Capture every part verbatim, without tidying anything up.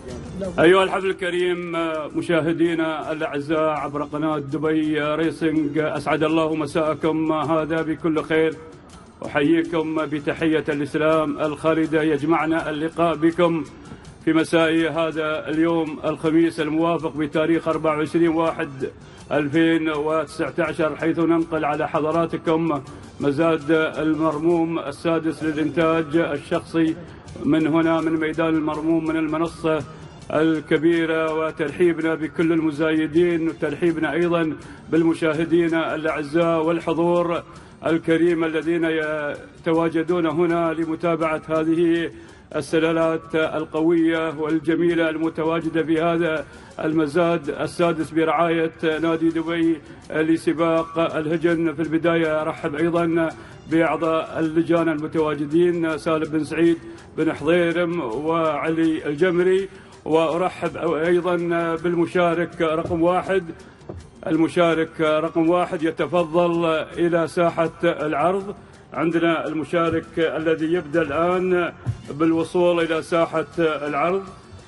أيها الحفل الكريم مشاهدينا الأعزاء عبر قناة دبي ريسنج، أسعد الله مساءكم هذا بكل خير. أحييكم بتحية الإسلام الخالدة، يجمعنا اللقاء بكم في مساء هذا اليوم الخميس الموافق بتاريخ أربعة وعشرين واحد ألفين وتسعة عشر، حيث ننقل على حضراتكم مزاد المرموم السادس للإنتاج الشخصي من هنا من ميدان المرموم من المنصة الكبيرة، وترحيبنا بكل المزايدين وترحيبنا أيضا بالمشاهدين الأعزاء والحضور الكريم الذين يتواجدون هنا لمتابعة هذه السلالات القوية والجميلة المتواجدة في هذا المزاد السادس برعاية نادي دبي لسباق الهجن. في البداية أرحب أيضا بأعضاء اللجان المتواجدين سالم بن سعيد بن حضيرم وعلي الجمري، وأرحب أيضا بالمشارك رقم واحد. المشارك رقم واحد يتفضل إلى ساحة العرض. عندنا المشارك الذي يبدأ الآن بالوصول إلى ساحة العرض.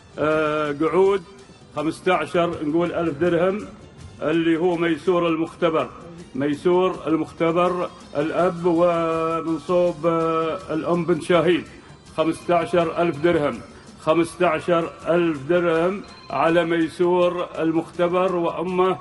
قعود خمسة عشر نقول ألف درهم، اللي هو ميسور المختبر. ميسور المختبر الأب ومن صوب الأم بنت شاهين، خمسة عشر ألف درهم. خمسة عشر ألف درهم على ميسور المختبر وأمه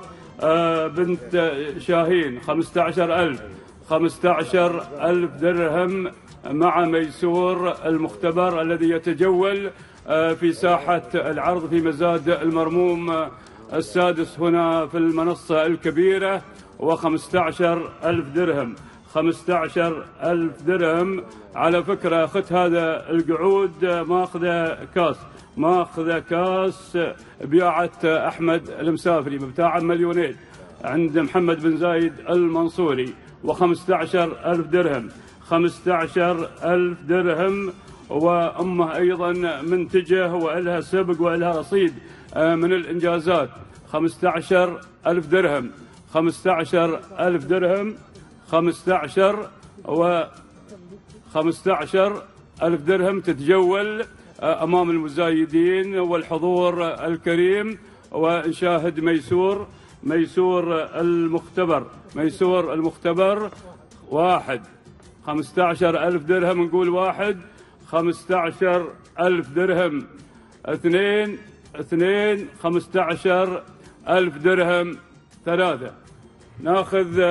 بنت شاهين، خمسة عشر ألف. خمسة عشر ألف درهم مع ميسور المختبر الذي يتجول في ساحة العرض في مزاد المرموم السادس هنا في المنصة الكبيرة، وخمسة عشر ألف درهم. خمسة عشر ألف درهم. على فكرة أخذت هذا القعود ماخذة كاس، ماخذة كاس بياعة أحمد المسافري بتاع مليونين عند محمد بن زايد المنصوري، وخمسة عشر ألف درهم. خمسة عشر ألف درهم. وأمه أيضا منتجة وإلها سبق وإلها رصيد من الإنجازات. خمسة عشر ألف درهم. خمسة عشر ألف درهم. خمسة عشر و خمسة عشر ألف درهم تتجول أمام المزايدين والحضور الكريم، ونشاهد ميسور ميسور المختبر. ميسور المختبر واحد، خمسة عشر ألف درهم نقول واحد. خمسة عشر ألف درهم. اثنين اثنين خمسة عشر ألف درهم. ثلاثة. ناخذ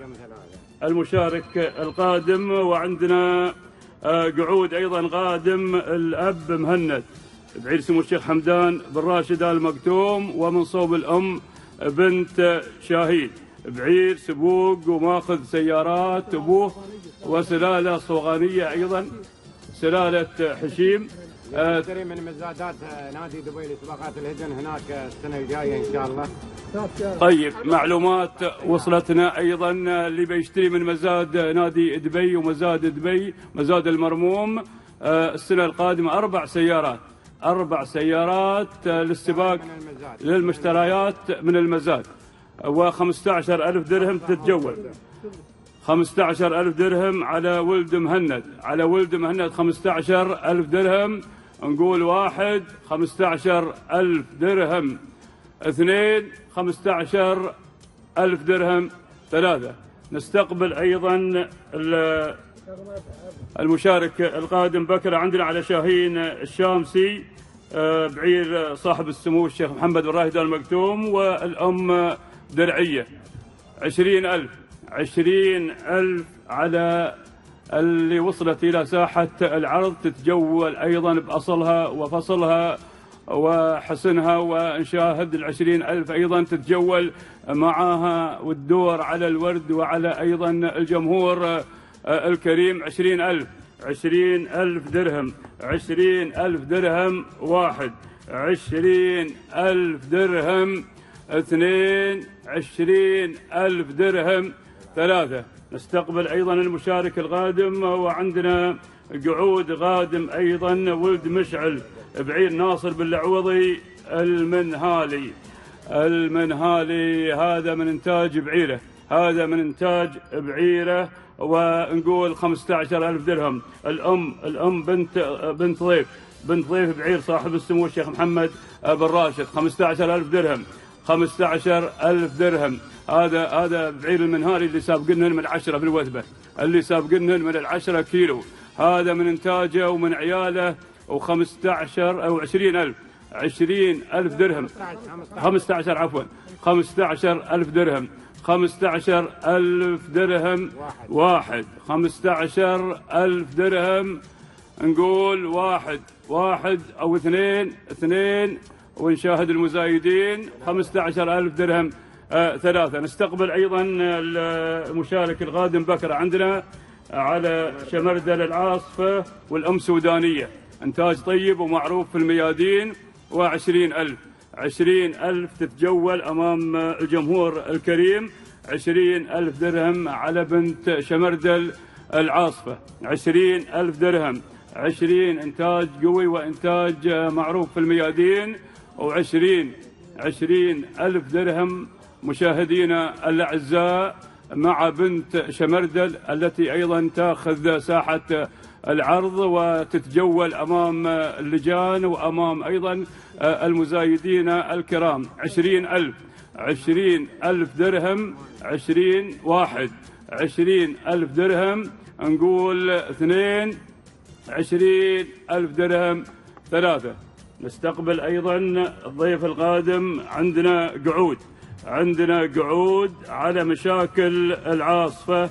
المشارك القادم، وعندنا قعود أيضا قادم الأب مهند بعيد سمو الشيخ حمدان بن راشد آل مكتوم، ومن صوب الأم بنت شاهين بعير سبوق، وماخذ سيارات أبوه وسلالة صوغانية أيضا سلالة حشيم. نشتري من مزادات نادي دبي لسباقات الهجن هناك السنة الجاية إن شاء الله. طيب، معلومات وصلتنا أيضا اللي بيشتري من مزاد نادي دبي ومزاد دبي مزاد المرموم السنة القادمة أربع سيارات أربع سيارات للسباق للمشتريات من المزاد، وخمسة عشر ألف درهم تتجول. خمسة عشر ألف درهم على ولد مهند على ولد مهند خمسة عشر ألف درهم نقول واحد. خمسة عشر ألف درهم. اثنين خمسة عشر ألف درهم. ثلاثة. نستقبل أيضا المشارك القادم بكرة عندنا على شاهين الشامسي بعير صاحب السمو الشيخ محمد بن راشد آل مكتوم، والأم درعية عشرين ألف. عشرين ألف على اللي وصلت إلى ساحة العرض، تتجول أيضا بأصلها وفصلها وحسنها، ونشاهد العشرين ألف أيضا تتجول معها والدور على الورد وعلى أيضا الجمهور الكريم. عشرين ألف. عشرين ألف درهم. عشرين ألف درهم. واحد. عشرين ألف درهم. اثنين. عشرين ألف درهم. ثلاثة. نستقبل أيضا المشارك القادم، وعندنا قعود قادم أيضا ولد مشعل بعير ناصر بالعوضي المنهالي. المنهالي هذا من إنتاج بعيره هذا من إنتاج بعيره ونقول خمسة عشر ألف درهم. الأم الأم بنت بنت ضيف بنت ضيف بعير صاحب السمو الشيخ محمد بن راشد خمسة عشر ألف درهم. خمسة عشر ألف درهم. هذا هذا بعير المنهاري اللي سابقنهن من العشرة بالوثبة، اللي سابقنهن من العشرة كيلو، هذا من إنتاجه ومن عياله. وخمسة عشر أو عشرين ألف، عشرين ألف درهم. خمسة عشر عفوا، خمسة عشر ألف درهم. خمسة عشر ألف درهم واحد. خمسة عشر ألف درهم نقول واحد واحد أو اثنين اثنين، ونشاهد المزايدين. خمسة عشر ألف درهم آه ثلاثة. نستقبل أيضا المشارك القادم بكرة عندنا على شمردل العاصفة والأم سودانية، إنتاج طيب ومعروف في الميادين. وعشرين ألف، عشرين ألف تتجول أمام الجمهور الكريم. عشرين ألف درهم على بنت شمردل العاصفة. عشرين ألف درهم. عشرين إنتاج قوي وإنتاج معروف في الميادين. وعشرين عشرين ألف درهم مشاهدينا الأعزاء مع بنت شمردل التي أيضا تأخذ ساحة العرض وتتجول أمام اللجان وأمام أيضا المزايدين الكرام. عشرين ألف، عشرين ألف درهم. عشرين واحد، عشرين ألف درهم نقول اثنين. عشرين ألف درهم ثلاثة. نستقبل أيضا الضيف القادم عندنا قعود، عندنا قعود على مشاكل العاصفة.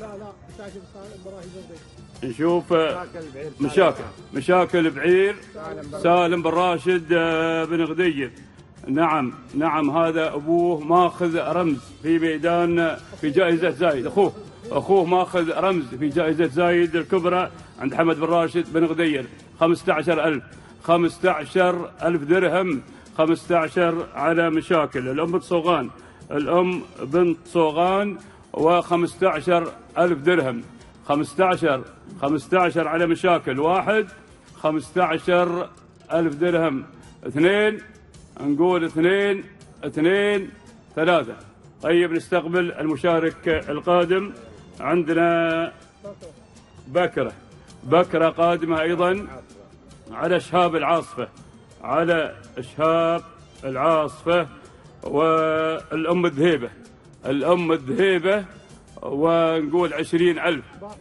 نشوف مشاكل مشاكل بعير سالم بن راشد بن غدير. نعم نعم، هذا أبوه ماخذ رمز في ميدان في جائزة زايد، أخوه أخوه ماخذ رمز في جائزة زايد الكبرى عند حمد بن راشد بن غدير. خمسة عشر ألف، خمسة عشر ألف درهم. خمسة عشر على مشاكل الأم بنت صوغان، الأم بنت صوغان وخمسة عشر ألف درهم. خمسة عشر خمسة عشر على مشاكل واحد. خمسة عشر ألف درهم اثنين، نقول اثنين اثنين ثلاثة. طيب نستقبل المشارك القادم عندنا بكرة. بكرة قادمة أيضا على شهاب العاصفة، على شهاب العاصفة والأم الذهيبة، الأم الذهيبة ونقول عشرين ألف.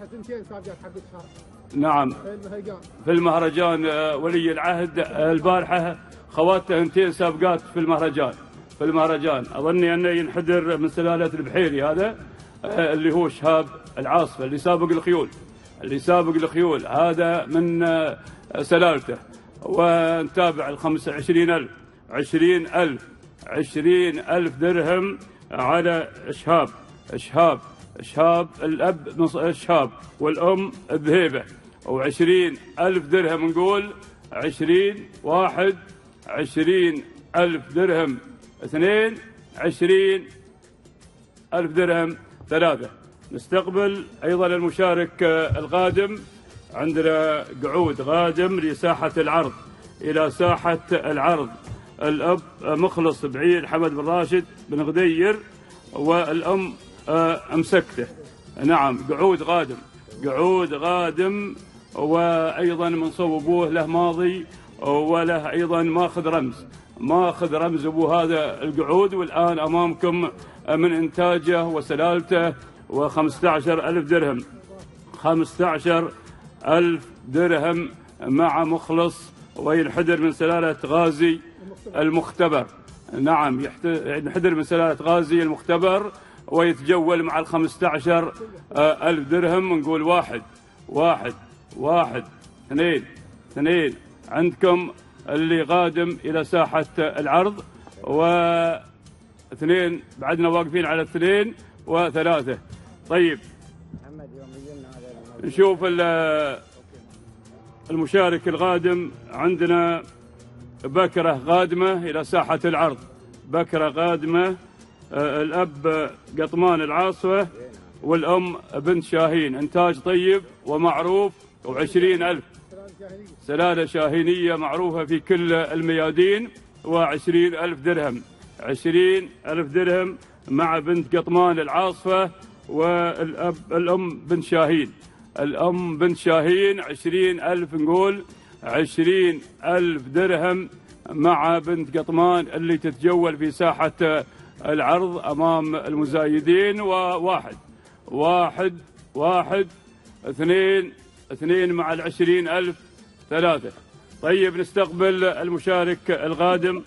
نعم في المهرجان ولي العهد البارحة خواتها اثنتين سابقات في المهرجان، في المهرجان أظني أنه ينحدر من سلالة البحيري، هذا اللي هو شهاب العاصفة اللي سابق الخيول، اللي سابق الخيول هذا من سلالته. ونتابع الخمسة عشرين ألف، عشرين ألف، عشرين ألف درهم على شهاب شهاب شهاب الأب شهاب والأم الذهيبة. وعشرين ألف درهم نقول عشرين واحد، عشرين ألف درهم اثنين، عشرين ألف درهم ثلاثة. نستقبل أيضا المشارك القادم عندنا قعود قادم لساحة العرض، إلى ساحة العرض الأب مخلص بعير حمد بن راشد بن غدير والأم أمسكته. نعم قعود قادم، قعود قادم وأيضا من صوب أبوه له ماضي وله أيضا ماخذ رمز، ماخذ رمز أبوه هذا القعود، والآن أمامكم من إنتاجه وسلالته. وخمسة عشر ألف درهم، خمسة عشر ألف درهم مع مخلص وينحدر من سلالة غازي المختبر. نعم ينحدر من سلالة غازي المختبر ويتجول مع الخمسة عشر ألف درهم. نقول واحد واحد واحد اثنين اثنين. عندكم اللي قادم إلى ساحة العرض واثنين، بعدنا واقفين على اثنين وثلاثة. طيب نشوف المشارك القادم عندنا بكرة قادمة إلى ساحة العرض، بكرة قادمة الأب قطمان العاصفة والأم بنت شاهين، إنتاج طيب ومعروف وعشرين ألف، سلالة شاهينية معروفة في كل الميادين. وعشرين ألف درهم، عشرين ألف درهم مع بنت قطمان العاصفة والأب الأم بنت شاهين، الأم بنت شاهين عشرين ألف نقول عشرين ألف درهم مع بنت قطمان اللي تتجول في ساحة العرض أمام المزايدين. وواحد واحد واحد اثنين اثنين مع العشرين ألف ثلاثة. طيب نستقبل المشارك القادم.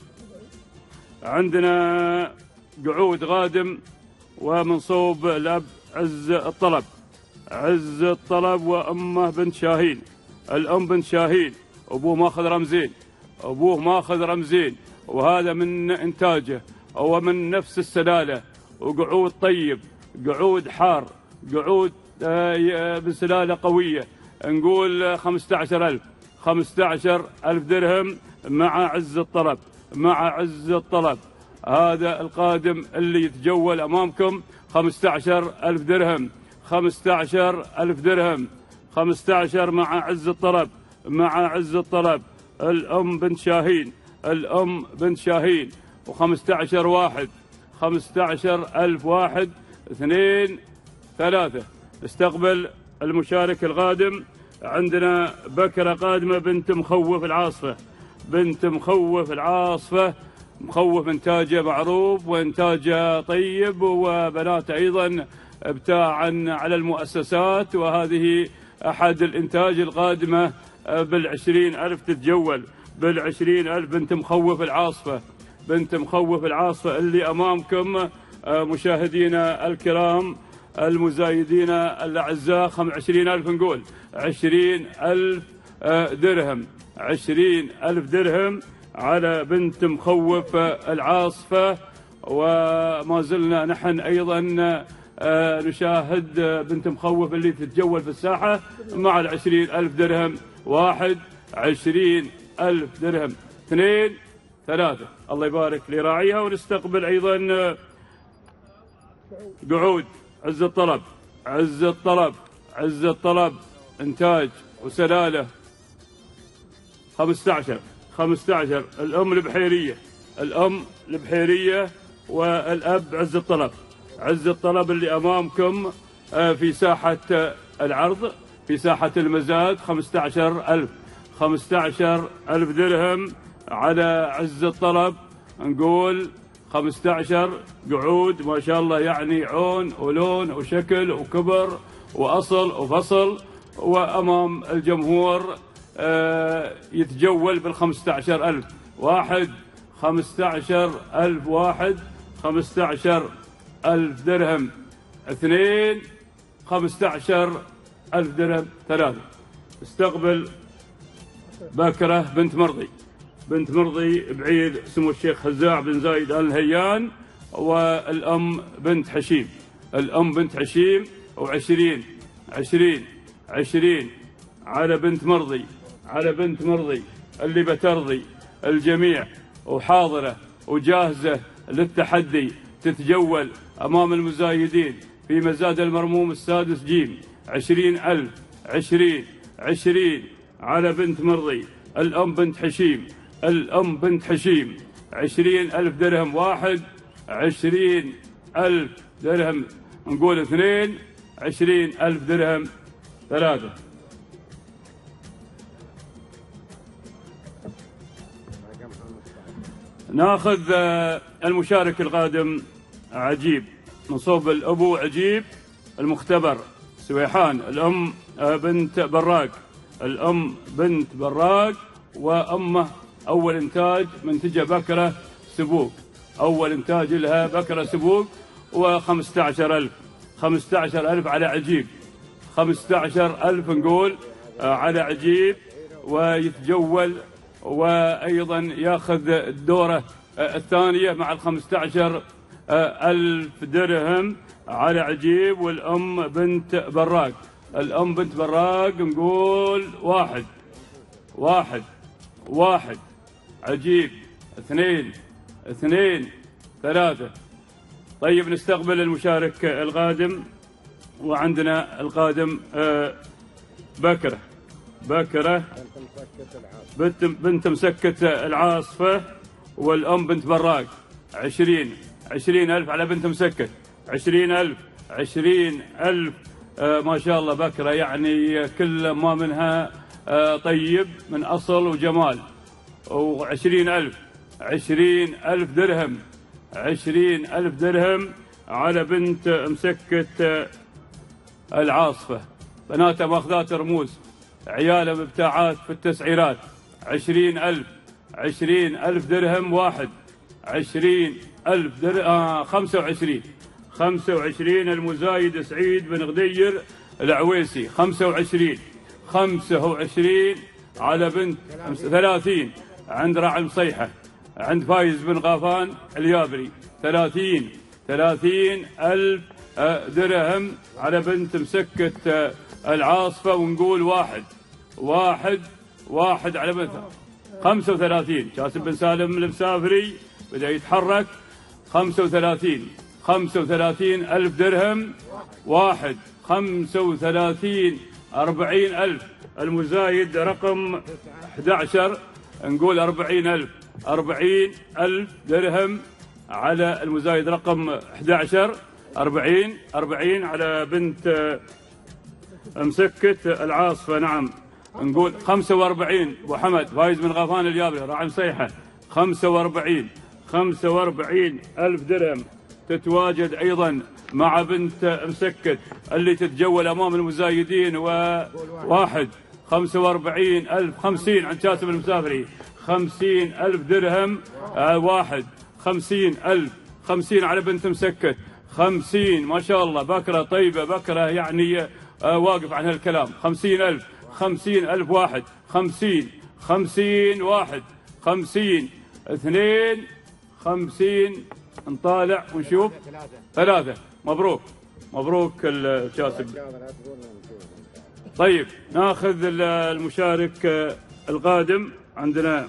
عندنا قعود قادم ومن صوب الأب عز الطلب. عز الطلب وأمه بنت شاهين. الأم بنت شاهين، أبوه ماخذ رمزين، أبوه ماخذ رمزين، وهذا من إنتاجه ومن نفس السلالة. وقعود طيب، قعود حار، قعود بسلالة قوية. نقول خمسة عشر ألف خمسة عشر ألف درهم مع عز الطلب. مع عز الطلب هذا القادم اللي يتجول أمامكم. خمسة عشر ألف درهم خمسة عشر ألف درهم خمسة عشر مع عز الطلب. مع عز الطلب الأم بنت شاهين. الأم بنت شاهين. وخمسة عشر واحد خمسة عشر ألف واحد اثنين ثلاثة. استقبل المشارك القادم. عندنا بكرة قادمة بنت مخوف العاصفة. بنت مخوف العاصفة. مخوف إنتاجه معروف وإنتاجه طيب، وبنات أيضا ابتاعا على المؤسسات، وهذه أحد الإنتاج القادمة بالعشرين ألف تتجول. بالعشرين ألف بنت مخوف العاصفة. بنت مخوف العاصفة اللي أمامكم مشاهدينا الكرام المزايدين الأعزاء. عشرين ألف نقول عشرين ألف درهم عشرين ألف درهم على بنت مخوف العاصفة. وما زلنا نحن أيضا نشاهد بنت مخوف اللي تتجول في الساحة مع العشرين ألف درهم. واحد عشرين ألف درهم اثنين ثلاثة. الله يبارك لراعيها. ونستقبل أيضا قعود عز الطلب. عز الطلب عز الطلب إنتاج وسلالة. خمسة عشر خمسة عشر الأم البحيرية. الأم البحيرية والأب عز الطلب. عز الطلب اللي أمامكم في ساحة العرض في ساحة المزاد. خمسة عشر ألف خمسة عشر ألف درهم على عز الطلب. نقول خمسة عشر قعود ما شاء الله، يعني عون ولون وشكل وكبر وأصل وفصل، وأمام الجمهور يتجول بالخمسة عشر ألف. واحد خمسة عشر ألف واحد خمسة عشر ألف درهم اثنين خمسة عشر ألف درهم ثلاثة. استقبل باكرة بنت مرضي. بنت مرضي بعيد سمو الشيخ هزاع بن زايد آل نهيان. والأم بنت حشيم. الأم بنت حشيم. وعشرين عشرين عشرين على بنت مرضي. على بنت مرضي اللي بترضي الجميع وحاضرة وجاهزة للتحدي. تتجول أمام المزايدين في مزاد المرموم السادس جيم. عشرين ألف عشرين عشرين على بنت مرضي. الأم بنت حشيم. الأم بنت حشيم. عشرين ألف درهم. واحد عشرين ألف درهم نقول اثنين عشرين ألف درهم ثلاثة. ناخذ المشارك القادم عجيب من صوب الأبو عجيب المختبر سويحان. الأم بنت براق. الأم بنت براق وأمه أول إنتاج منتجة بكرة سبوق. أول إنتاج لها بكرة سبوق. وخمسة عشر ألف خمسة عشر ألف على عجيب. خمسة عشر ألف نقول على عجيب. ويتجول وأيضا ياخذ الدورة الثانية مع الخمسة عشر ألف درهم على عجيب. والأم بنت براق. الأم بنت براق نقول واحد واحد واحد عجيب اثنين اثنين ثلاثة. طيب نستقبل المشارك القادم. وعندنا القادم بكرة. بكرة بنت بنت مسكة العاصفة. والأم بنت براق. عشرين عشرين ألف على بنت مسكة. عشرين ألف عشرين ألف. آه ما شاء الله بكرة يعني كل ما منها طيب من أصل وجمال، وعشرين ألف عشرين ألف درهم عشرين ألف درهم على بنت مسكة العاصفة. بناتها ماخذات رموز، عيالها مبتاعات في التسعيرات. عشرين ألف عشرين ألف درهم واحد. عشرين ألف درهم آه خمسة وعشرين خمسة وعشرين المزايد سعيد بن غدير العويسي. خمسة وعشرين خمسة وعشرين على بنت ثلاثين عند راعي مصيحة عند فايز بن غافان اليابري. ثلاثين ثلاثين ألف درهم على بنت مسكة العاصفة. ونقول واحد واحد واحد على بنت خمسة وثلاثين. جاسم بن سالم المسافري بدأ يتحرك. خمسة وثلاثين خمسة وثلاثين ألف درهم واحد. خمسة وثلاثين أربعين ألف المزايد رقم أحد عشر. نقول أربعين ألف أربعين ألف درهم على المزايد رقم أحد عشر. أربعين أربعين على بنت مسكة العاصفة. نعم. نقول خمسة وأربعين أبو حمد فايز بن غافان اليابري راعي مصيحة. خمسة وأربعين خمسة وأربعين ألف درهم تتواجد أيضا مع بنت مسكة اللي تتجول أمام المزايدين. وواحد خمسة وأربعين ألف خمسين عند جاسم المسافري. خمسين ألف درهم آه واحد. خمسين ألف خمسين على بنت مسكة. خمسين ما شاء الله بكرة طيبة بكرة يعني آه واقف عن هالكلام. خمسين ألف خمسين ألف واحد. خمسين خمسين واحد. خمسين اثنين. خمسين نطالع ونشوف. ثلاثة. مبروك مبروك الجاسم. طيب ناخذ المشارك القادم. عندنا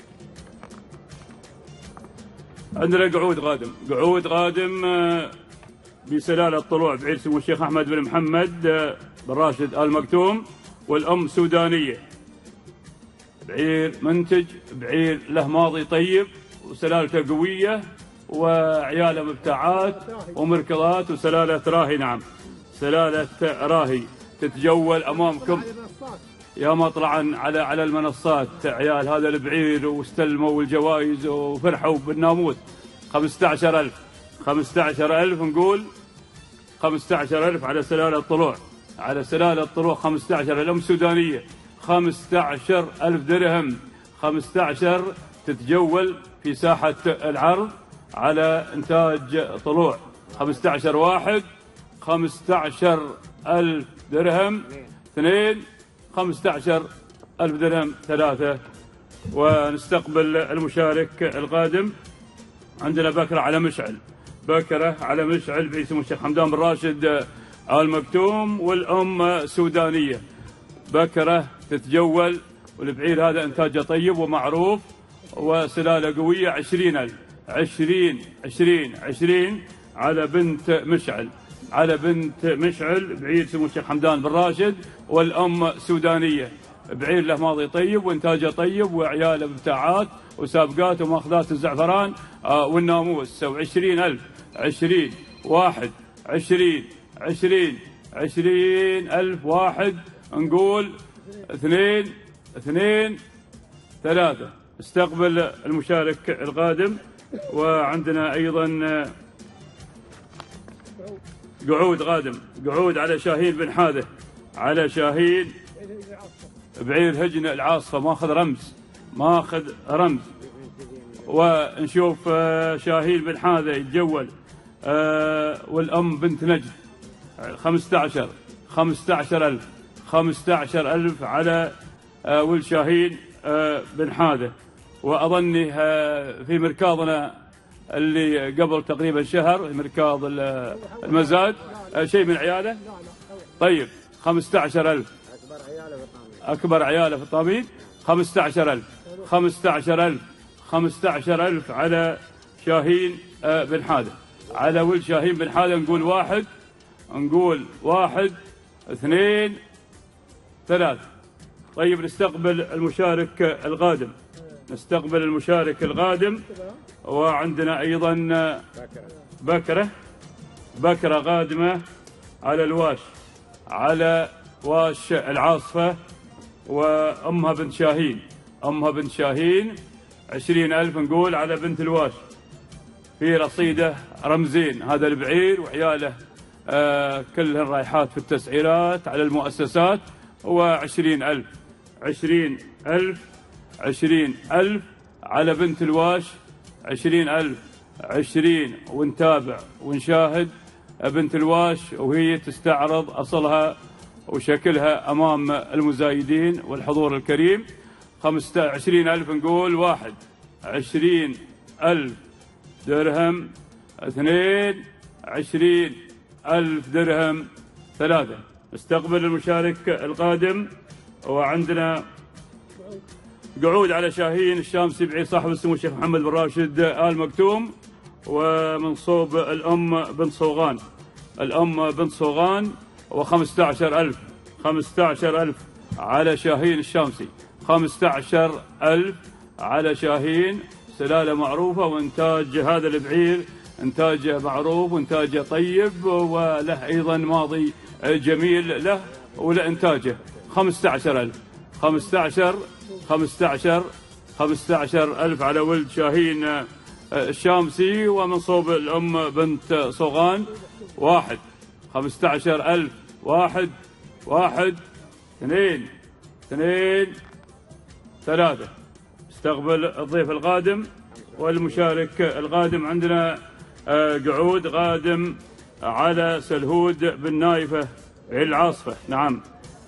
عندنا قعود قادم قعود قادم بسلالة طلوع بعير سمو الشيخ أحمد بن محمد بن راشد آل مكتوم والأم سودانية. بعير منتج، بعير له ماضي طيب وسلالته قوية وعياله مبتاعات ومركضات وسلالة راهي. نعم سلالة راهي تتجول أمامكم يا مطلعا على على المنصات. عيال هذا البعير واستلموا الجوائز وفرحوا بالناموس. خمسة عشر ألف خمسة عشر ألف. نقول خمسة عشر ألف على سلالة طلوع على سلالة طلوع. خمسة عشر الأم سودانية. خمسة عشر ألف درهم. خمسة عشر تتجول في ساحة العرض على إنتاج طلوع. خمسة عشر واحد. خمسة عشر ألف درهم اثنين. خمسة عشر ألف درهم ثلاثة. ونستقبل المشارك القادم. عندنا بكرة على مشعل بكرة على مشعل باسم الشيخ حمدان بن راشد آل مكتوم والأم سودانية. بكرة تتجول والبعير هذا إنتاجه طيب ومعروف وسلالة قوية. عشرين ألف عشرين عشرين عشرين على بنت مشعل على بنت مشعل بعير سمو الشيخ حمدان بن راشد والأم سودانية. بعير له ماضي طيب وإنتاجه طيب وعياله مبتاعات وسابقات وماخذات الزعفران آه والناموس. وعشرين ألف. عشرين واحد. عشرين عشرين عشرين ألف واحد. نقول اثنين اثنين ثلاثة. استقبل المشارك القادم. وعندنا أيضا قعود قادم قعود على شاهين بن حاذة على شاهين بعير هجن العاصفة. ماخذ رمز ماخذ رمز. ونشوف شاهين بن حاذة يتجول والأم بنت نجد. خمسة عشر خمسة عشر ألف خمسة عشر ألف على ولد شاهين بن حاذة. وأظني في مركاضنا اللي قبل تقريبا شهر مركاض المزاد شيء من عياله. طيب خمسة عشر ألف أكبر عياله في الطامين. خمسة عشر ألف خمسة عشر ألف خمسة عشر ألف على شاهين بن حاذة على ولد شاهين بن حاذة. نقول واحد. نقول واحد اثنين ثلاث. طيب نستقبل المشارك القادم نستقبل المشارك القادم. وعندنا أيضا بكرة بكرة قادمة على الواش على واش العاصفة. وأمها بنت شاهين، أمها بنت شاهين عشرين ألف نقول على بنت الواش. في رصيده رمزين، هذا البعير وعياله آه كلهن رايحات في التسعيرات على المؤسسات، وعشرين ألف عشرين ألف عشرين ألف على بنت الواش عشرين ألف عشرين. ونتابع ونشاهد بنت الواش وهي تستعرض أصلها وشكلها أمام المزايدين والحضور الكريم. خمسة عشرين ألف نقول واحد، عشرين ألف درهم اثنين، عشرين ألف درهم ثلاثة. نستقبل المشارك القادم، وعندنا قعود على شاهين الشامسي بعير صاحب السمو الشيخ محمد بن راشد آل مكتوم، ومن صوب الأم بنت صوغان، الأم بنت صوغان، وخمسة عشر ألف خمسة عشر ألف على شاهين الشامسي، خمسة عشر ألف على شاهين. سلالة معروفة، وإنتاج هذا البعير إنتاجه معروف وإنتاجه طيب، وله أيضا ماضي جميل له ولإنتاجه. خمسة عشر ألف خمسة عشر خمسة عشر خمسة عشر ألف على ولد شاهين الشامسي، ومن صوب الأم بنت صوغان واحد. خمسة عشر ألف واحد واحد اثنين اثنين ثلاثة. استقبل الضيف القادم والمشارك القادم. عندنا قعود قادم على سلهود بن نايفة العاصفة، نعم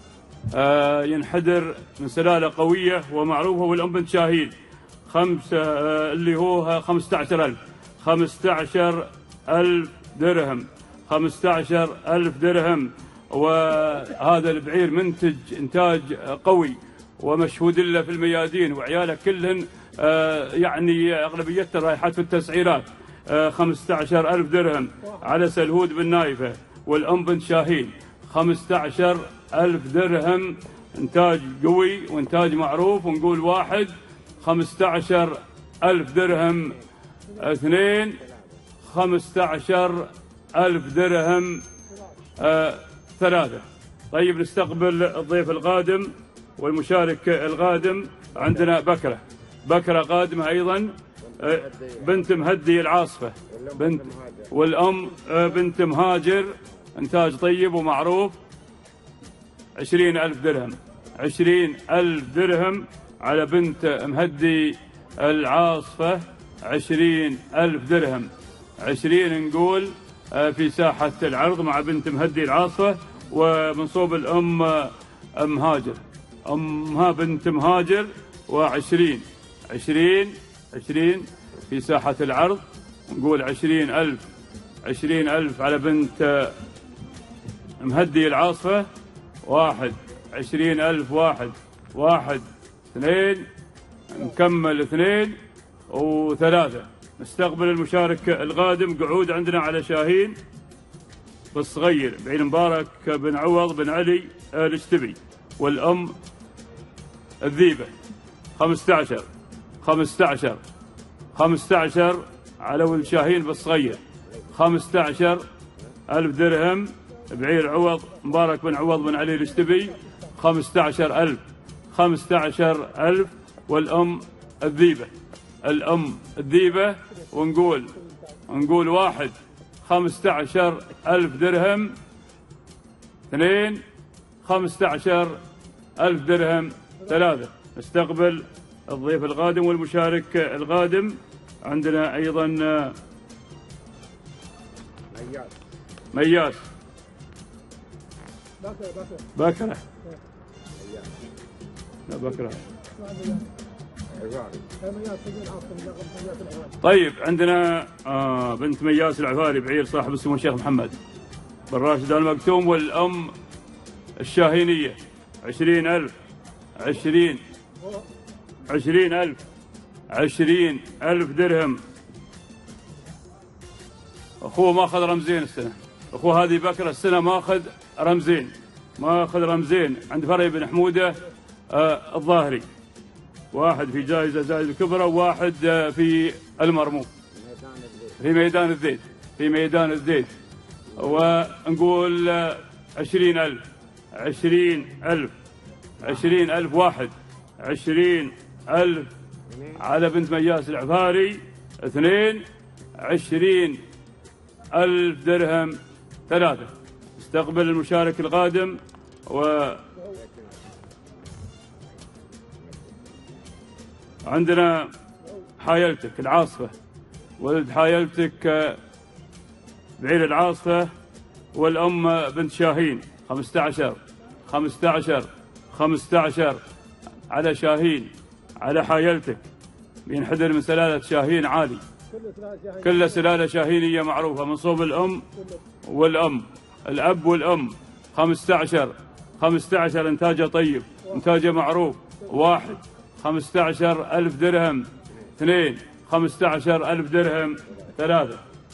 ينحدر من سلالة قوية ومعروفة، والأم بنت شاهين. خمسة اللي هو خمسة عشر ألف خمسة عشر ألف درهم خمسة عشر ألف درهم. وهذا البعير منتج إنتاج قوي ومشهود له في الميادين، وعياله كلهن يعني أغلبيتها رايحات في التسعيرات. خمسة عشر ألف درهم على سلهود بن نايفة والأم بنت شاهين. خمسة عشر ألف درهم إنتاج قوي وإنتاج معروف، ونقول واحد. خمسة عشر ألف درهم اثنين، خمسة عشر ألف درهم آه ثلاثة. طيب نستقبل الضيف القادم والمشارك القادم. عندنا بكرة بكرة قادمة أيضا، آه بنت مهدي العاصفة، بنت والأم آه بنت مهاجر، إنتاج طيب ومعروف. عشرين ألف درهم عشرين ألف درهم على بنت مهدي العاصفة، عشرين ألف درهم عشرين نقول في ساحة العرض مع بنت مهدي العاصفة، ومن صوب الأم مهاجر، أمها بنت مهاجر، وعشرين عشرين عشرين في ساحة العرض. نقول عشرين ألف عشرين ألف على بنت مهدي العاصفة. واحد عشرين ألف واحد واحد اثنين، نكمل اثنين وثلاثة. نستقبل المشارك القادم. قعود عندنا على شاهين بالصغير بعين مبارك بن عوض بن علي الاشتبي والأم الذيبة. خمسة عشر خمسة عشر خمسة عشر على ولد شاهين بالصغير. خمسة عشر ألف درهم بعير عوض مبارك بن عوض بن علي الاشتبي. خمسة عشر ألف خمسة عشر ألف والأم الذيبة، الأم الذيبة. ونقول نقول واحد. خمسة عشر ألف درهم اثنين، خمسة عشر ألف درهم ثلاثة. نستقبل الضيف القادم والمشارك القادم. عندنا أيضا مياس مياس بكرة بكرة لا بكرة. طيب عندنا آه بنت مياس العفاري بعير صاحب السمو الشيخ محمد بن راشد آل مكتوم والأم الشاهينية. عشرين ألف عشرين عشرين ألف عشرين ألف درهم. أخوه ماخذ رمزين السنة، أخوه هذه بكرة السنة ماخذ رمزين، ماخذ رمزين عند فري بن حمودة آه الظاهري، واحد في جائزة زايد الكبرى وواحد آه في المرموم في ميدان الزيت في ميدان الزيت. ونقول آه عشرين ألف عشرين ألف عشرين ألف واحد، عشرين ألف على بنت مياس العفاري اثنين، عشرين ألف درهم ثلاثة. استقبل المشارك القادم و عندنا حايلتك العاصفة، ولد حايلتك بعير العاصفة والأم بنت شاهين خمسة عشر خمسة عشر خمسة عشر على شاهين على حايلتك، ينحدر من سلالة شاهين عالي، كل سلالة شاهينية معروفة من صوب الأم والأم الأب والأم. خمسة عشر خمسة عشر إنتاجه طيب، إنتاجه معروف. واحد خمسة عشر ألف درهم اثنين، خمسة عشر ألف درهم ثلاثة.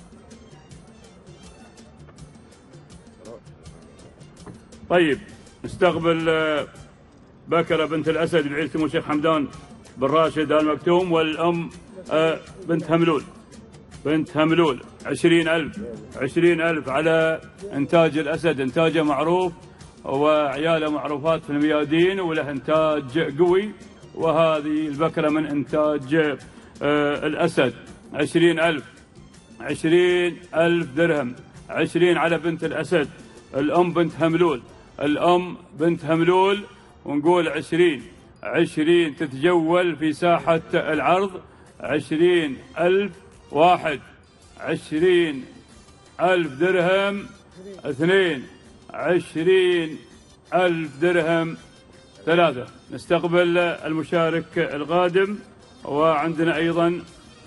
طيب نستقبل بكرة بنت الأسد بعير سمو الشيخ حمدان بن راشد آل مكتوم والأم بنت هملول بنت هملول عشرين ألف عشرين ألف على إنتاج الأسد، إنتاجه معروف وعياله معروفات في الميادين وله إنتاج قوي، وهذه البكرة من إنتاج الأسد. عشرين ألف عشرين ألف درهم، عشرين على بنت الأسد الأم بنت هملول الأم بنت هملول ونقول عشرين عشرين تتجول في ساحة العرض. عشرين ألف واحد، عشرين ألف درهم اثنين، عشرين ألف درهم ثلاثة. نستقبل المشارك القادم وعندنا أيضا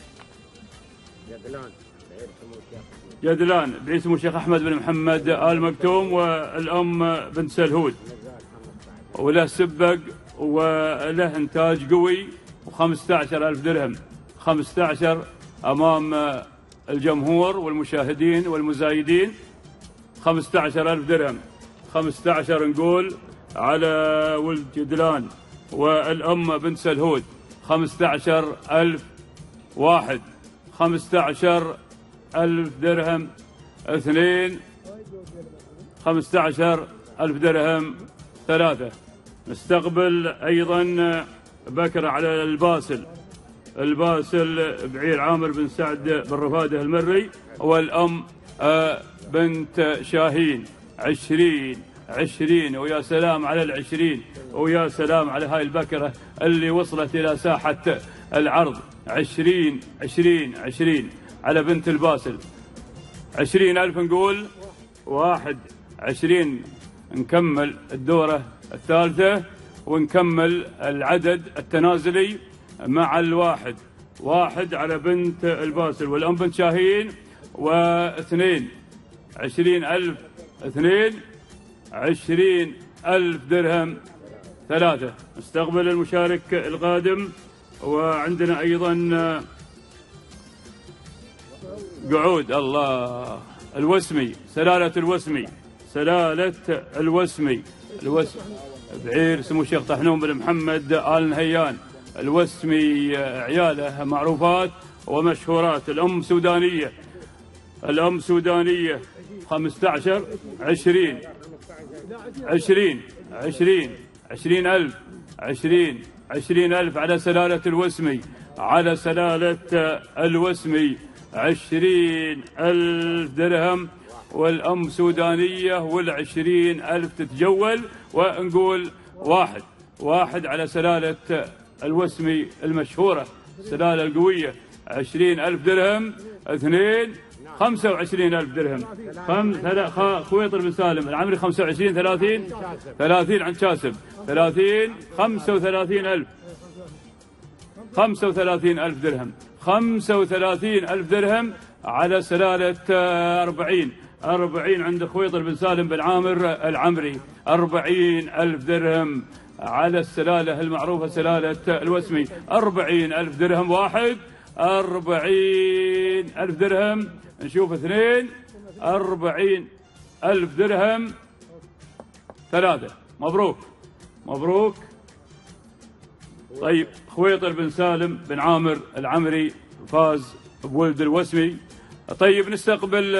جدلان بعير سمو الشيخ أحمد بن محمد آل مكتوم والأم بنت سلهود، وله سبق وله إنتاج قوي وخمسة عشر ألف درهم. خمسة عشر أمام الجمهور والمشاهدين والمزايدين، خمسة عشر ألف درهم. خمسة عشر نقول على ولد جدلان والأم بنت سلهود. خمسة عشر ألف واحد، خمسة عشر ألف درهم اثنين، خمسة عشر ألف درهم ثلاثة. نستقبل أيضا بكرة على الباسل الباسل بعير عامر بن سعد بن رفاده المري والأم بنت شاهين. عشرين عشرين ويا سلام على العشرين، ويا سلام على هاي البكرة اللي وصلت إلى ساحة العرض. عشرين عشرين عشرين على بنت الباسل. عشرين ألف نقول واحد، عشرين نكمل الدورة الثالثة ونكمل العدد التنازلي مع الواحد. واحد على بنت الباسل والأم بنت شاهين واثنين. عشرين ألف اثنين، عشرين ألف درهم ثلاثة. نستقبل المشارك القادم وعندنا أيضا قعود الله الوسمي، سلالة الوسمي سلالة الوسمي الوسمي بعير سمو الشيخ طحنون بن محمد آل نهيان. الوسمي عياله معروفات ومشهورات. الأم سودانية الأم سودانية. خمسة عشر عشرين عشرين عشرين عشرين ألف عشرين عشرين ألف على سلالة الوسمي على سلالة الوسمي. عشرين ألف درهم والأم سودانية والعشرين ألف تتجول. ونقول واحد واحد على سلالة الوسمي المشهورة السلالة القوية. عشرين ألف درهم اثنين، خمسة وعشرين ألف درهم. خم... ثلا... خويطر بن سالم العمري خمسة وعشرين ثلاثين ثلاثين عن شاسب ثلاثين خمسة وثلاثين ألف خمسة وثلاثين ألف درهم. خمسة وثلاثين ألف درهم على سلالة أربعين أربعين عند خويطر بن سالم بن عامر العمري. أربعين ألف درهم على السلالة المعروفة سلالة الوسمي. أربعين ألف درهم واحد، أربعين ألف درهم نشوف اثنين، أربعين ألف درهم ثلاثة. مبروك مبروك. طيب خويطر بن سالم بن عامر العمري فاز بولد الوسمي. طيب نستقبل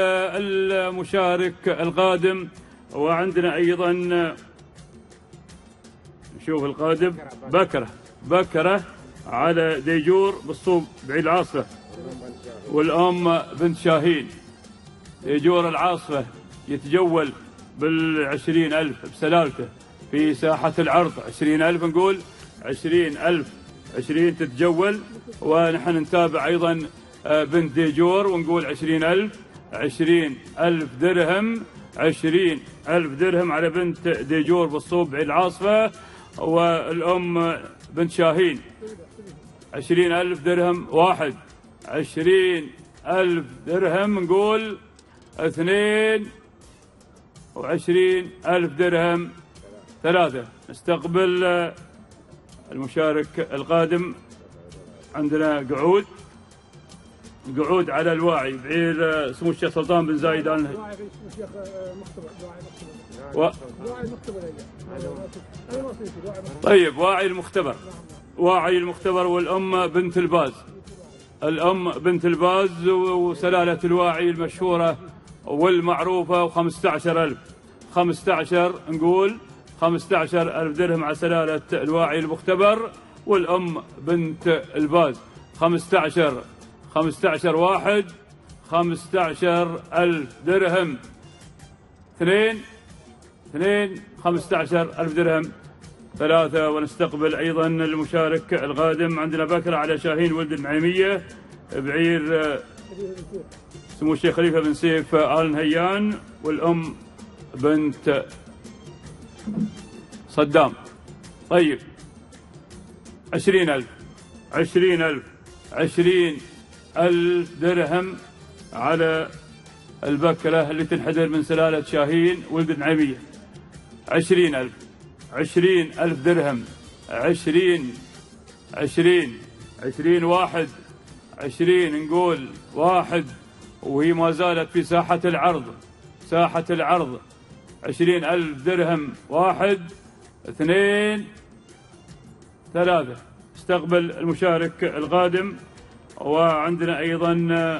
المشارك القادم وعندنا أيضا نشوف القادم. بكرة بكرة على ديجور بالصوب بعيد العاصفة، والأم بنت شاهين. ديجور العاصفة يتجول بالعشرين ألف بسلالته في ساحة العرض. عشرين ألف نقول، عشرين ألف، عشرين تتجول. ونحن نتابع أيضا بنت ديجور ونقول عشرين ألف، عشرين ألف درهم، عشرين ألف درهم على بنت ديجور بالصوب بعيد العاصفة. والأم بنت شاهين عشرين ألف درهم واحد، عشرين ألف درهم نقول اثنين، وعشرين ألف درهم ثلاثة. نستقبل المشارك القادم. عندنا قعود، قعود على الواعي بعير سمو الشيخ سلطان بن زايد ال نهيان. و... طيب واعي المختبر، واعي المختبر. والأم بنت الباز، الأم بنت الباز وسلالة الواعي المشهورة والمعروفة. وخمسة عشر ألف، خمسة عشر نقول خمسة عشر ألف درهم على سلالة الواعي المختبر والأم بنت الباز. خمسة عشر، خمسة عشر واحد، خمسة عشر ألف درهم اثنين، اثنين، خمسة عشر ألف درهم ثلاثة. ونستقبل أيضا المشارك القادم. عندنا بكرة على شاهين ولد النعيمية بعير سمو الشيخ خليفة بن سيف آل نهيان، والأم بنت صدام. طيب عشرين ألف، عشرين ألف، عشرين ألف درهم على البكرة اللي تنحدر من سلالة شاهين ولد النعيمية. عشرين ألف، عشرين ألف درهم، عشرين، عشرين، عشرين واحد، عشرين نقول واحد، وهي ما زالت في ساحة العرض، ساحة العرض. عشرين ألف درهم واحد، اثنين، ثلاثة. استقبل المشارك القادم. وعندنا أيضا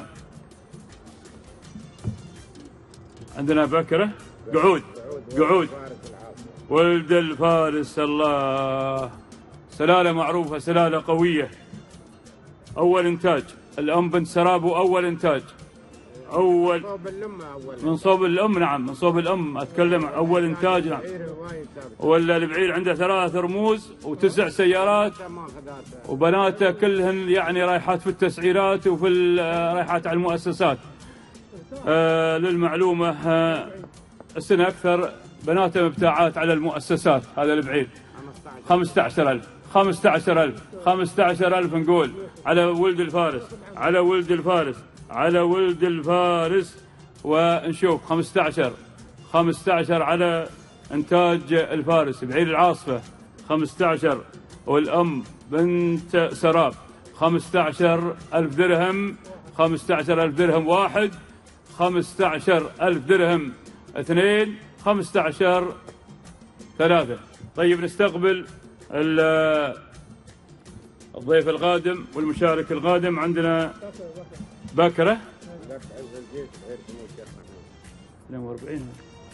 عندنا بكرة قعود، قعود ولد الفارس. الله، سلالة معروفة، سلالة قوية، أول إنتاج. الأم بنت سرابو أول إنتاج، أول من صوب الأم. نعم من صوب الأم أتكلم، أول إنتاج. نعم. ولا البعير عنده ثلاث رموز وتسع سيارات، وبناته كلهن يعني رايحات في التسعيرات وفي رايحات على المؤسسات. آه للمعلومة آه السنة أكثر بناته مبتاعات على المؤسسات. هذا البعير خمسة عشر ألف، خمسة عشر ألف، خمسة عشر ألف نقول على ولد الفارس، على ولد الفارس، على ولد الفارس. ونشوف خمسة عشر، خمسة عشر على إنتاج الفارس بعير العاصفة. خمسة عشر والأم بنت سراب. خمسة عشر ألف درهم، خمسة عشر ألف درهم واحد، خمسة عشر ألف درهم اثنين، خمسة عشر ثلاثة. طيب نستقبل الضيف القادم والمشارك القادم. عندنا بكرة اثنين وأربعين.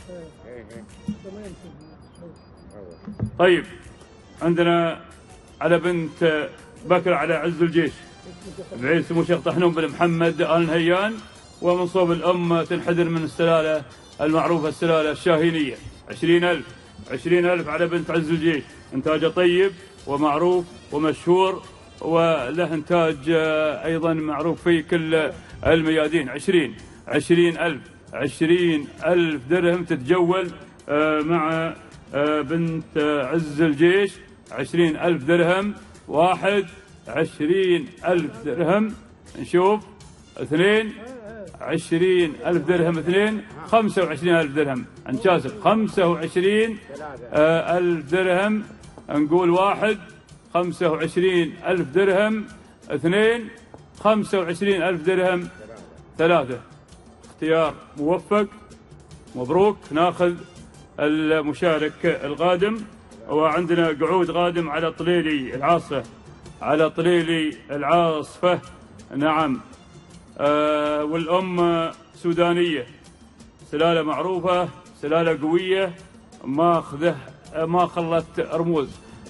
طيب عندنا على بنت بكرة على عز الجيش بعيد سمو الشيخ طحنون بن محمد آل نهيان. ومن صوب الأم تنحدر من السلالة المعروفة السلالة الشاهينية. عشرين ألف، عشرين ألف على بنت عز الجيش. إنتاجه طيب ومعروف ومشهور، وله إنتاج أيضا معروف في كل الميادين. عشرين، عشرين ألف، عشرين ألف درهم تتجول مع بنت عز الجيش. عشرين ألف درهم واحد، عشرين ألف درهم نشوف اثنين، عشرين ألف درهم اثنين، خمسة وعشرين ألف درهم انشاسب. خمسة وعشرين ألف درهم نقول واحد، خمسة وعشرين ألف درهم اثنين، خمسة وعشرين ألف درهم ثلاثة. اختيار موفق، مبروك. ناخذ المشارك القادم. وعندنا قعود قادم على طليلي العاصفة، على طليلي العاصفة. نعم. آه والأم سودانية، سلالة معروفة، سلالة قوية، ماخذه ما خلت رموز.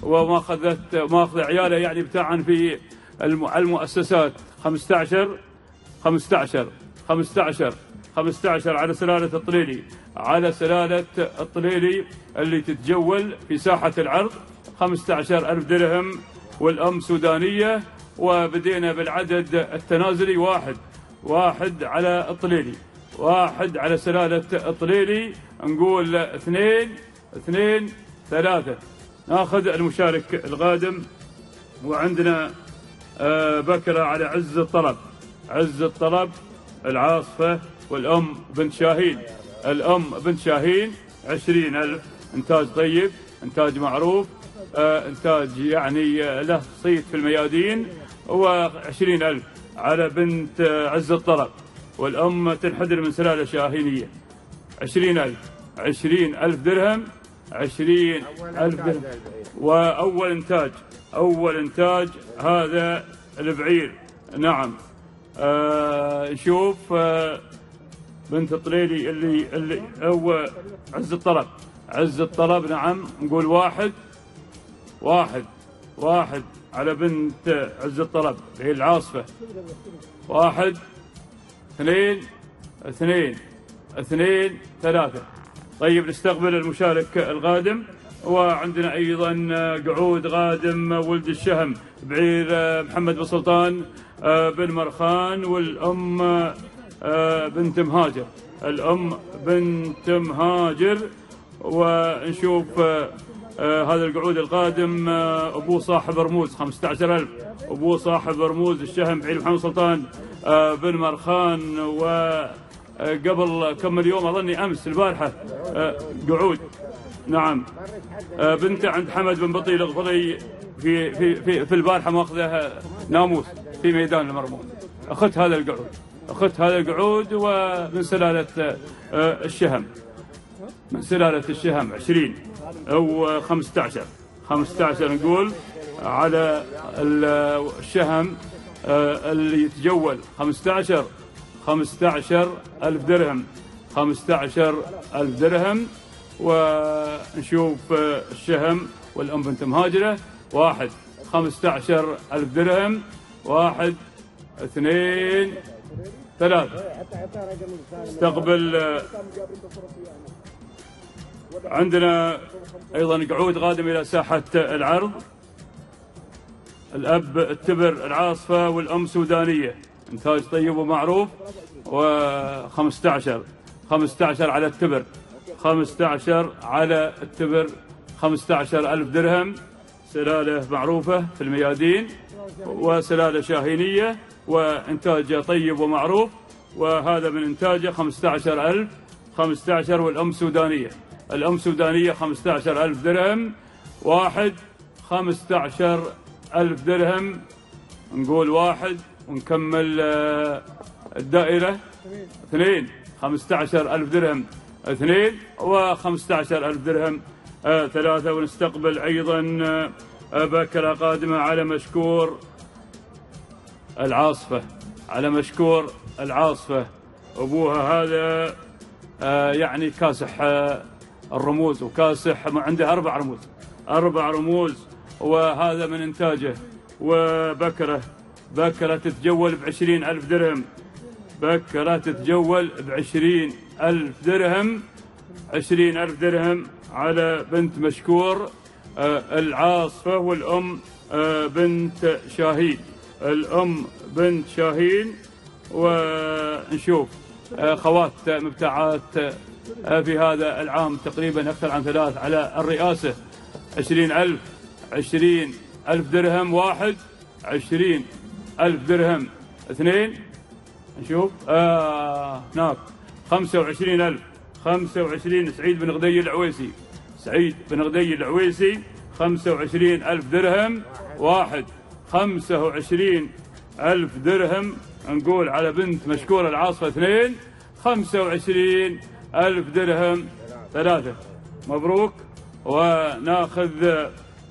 وماخذت ماخذ عياله يعني بتاعا في المؤسسات. خمسة عشر خمسة عشر خمسة عشر خمسة عشر على سلالة الطليلي، على سلالة الطليلي اللي تتجول في ساحة العرض. خمسة عشر ألف درهم والأم سودانية. وبدينا بالعدد التنازلي. واحد واحد على الطليلي، واحد على سلالة الطليلي. نقول اثنين اثنين ثلاثة. ناخذ المشارك القادم. وعندنا بكرة على عز الطلب. عز الطلب العاصفة والأم بنت شاهين. الأم بنت شاهين عشرين ألف. إنتاج طيب، إنتاج معروف، إنتاج يعني له صيت في الميادين. وعشرين ألف على بنت عز الطلب والأم تنحدر من سلالة شاهينية. عشرين ألف عشرين ألف درهم. عشرين ألف درهم. وأول إنتاج أول إنتاج هذا البعير. نعم. آه نشوف آه بنت الطليلي اللي اللي هو عز الطلب. عز الطلب. نعم. نقول واحد واحد واحد على بنت عز الطلب هي العاصفة. واحد اثنين اثنين اثنين ثلاثة. طيب نستقبل المشارك القادم. وعندنا أيضا قعود قادم ولد الشهم بعير محمد بن سلطان بن مرخان والأم بنت مهاجر. الأم بنت مهاجر. ونشوف هذا القعود القادم أبوه صاحب رموز. خمسة عشر ألف. أبوه صاحب رموز الشهم بعير محمد سلطان بن مرخان. وقبل كم اليوم أظني أمس البارحة قعود. نعم. بنته عند حمد بن بطيل الغفري في في في, في البارحة ماخذها ناموس في ميدان المرمون. أخذت هذا القعود. أخذت هذا القعود ومن سلالة الشهم. من سلالة الشهم عشرين أو خمسة عشر. خمسة عشر نقول على الشهم اللي يتجول. خمسة عشر خمسة عشر ألف درهم. خمسة عشر ألف درهم. ونشوف الشهم والأم بنت مهاجرة. واحد خمسة عشر ألف درهم. واحد اثنين ثلاثة. استقبل. عندنا أيضا قعود قادم إلى ساحة العرض. الأب التبر العاصفة والأم سودانية. إنتاج طيب ومعروف. وخمسة عشر خمسة عشر على التبر. خمسة عشر على التبر. خمسة عشر ألف درهم. سلالة معروفة في الميادين وسلالة شاهينية وإنتاج طيب ومعروف. وهذا من إنتاجه خمسة عشر ألف. خمسة عشر والأم سودانية. الأم سودانية خمسة عشر ألف درهم. واحد خمسة عشر ألف درهم. نقول واحد ونكمل الدائرة. اثنين خمسة عشر ألف درهم. اثنين وخمسة عشر ألف درهم. آه ثلاثة. ونستقبل أيضا آه بكرة قادمة على مشكور العاصفة. على مشكور العاصفة. أبوها هذا آه يعني كاسح آه الرموز وكاسح عنده أربع رموز. أربع رموز. وهذا من إنتاجه. وبكرة بكرة تتجول بعشرين ألف درهم. بكرة تتجول بعشرين ألف درهم. عشرين ألف درهم على بنت مشكور آه العاصفة والأم آه بنت شاهين. الأم بنت شاهين. ونشوف آه خوات مبتاعات آه في هذا العام تقريبا أكثر عن ثلاث على الرئاسة. عشرين ألف. عشرين ألف درهم. واحد عشرين ألف درهم. اثنين. نشوف آه هناك خمسة وعشرين ألف. خمسة وعشرين. سعيد بن غدي العويسي. سعيد بن غدي العويسي. خمسة وعشرين ألف درهم. واحد خمسة وعشرين ألف درهم. نقول على بنت مشكور العاصفة. اثنين خمسة وعشرين ألف درهم. ثلاثة. مبروك. وناخذ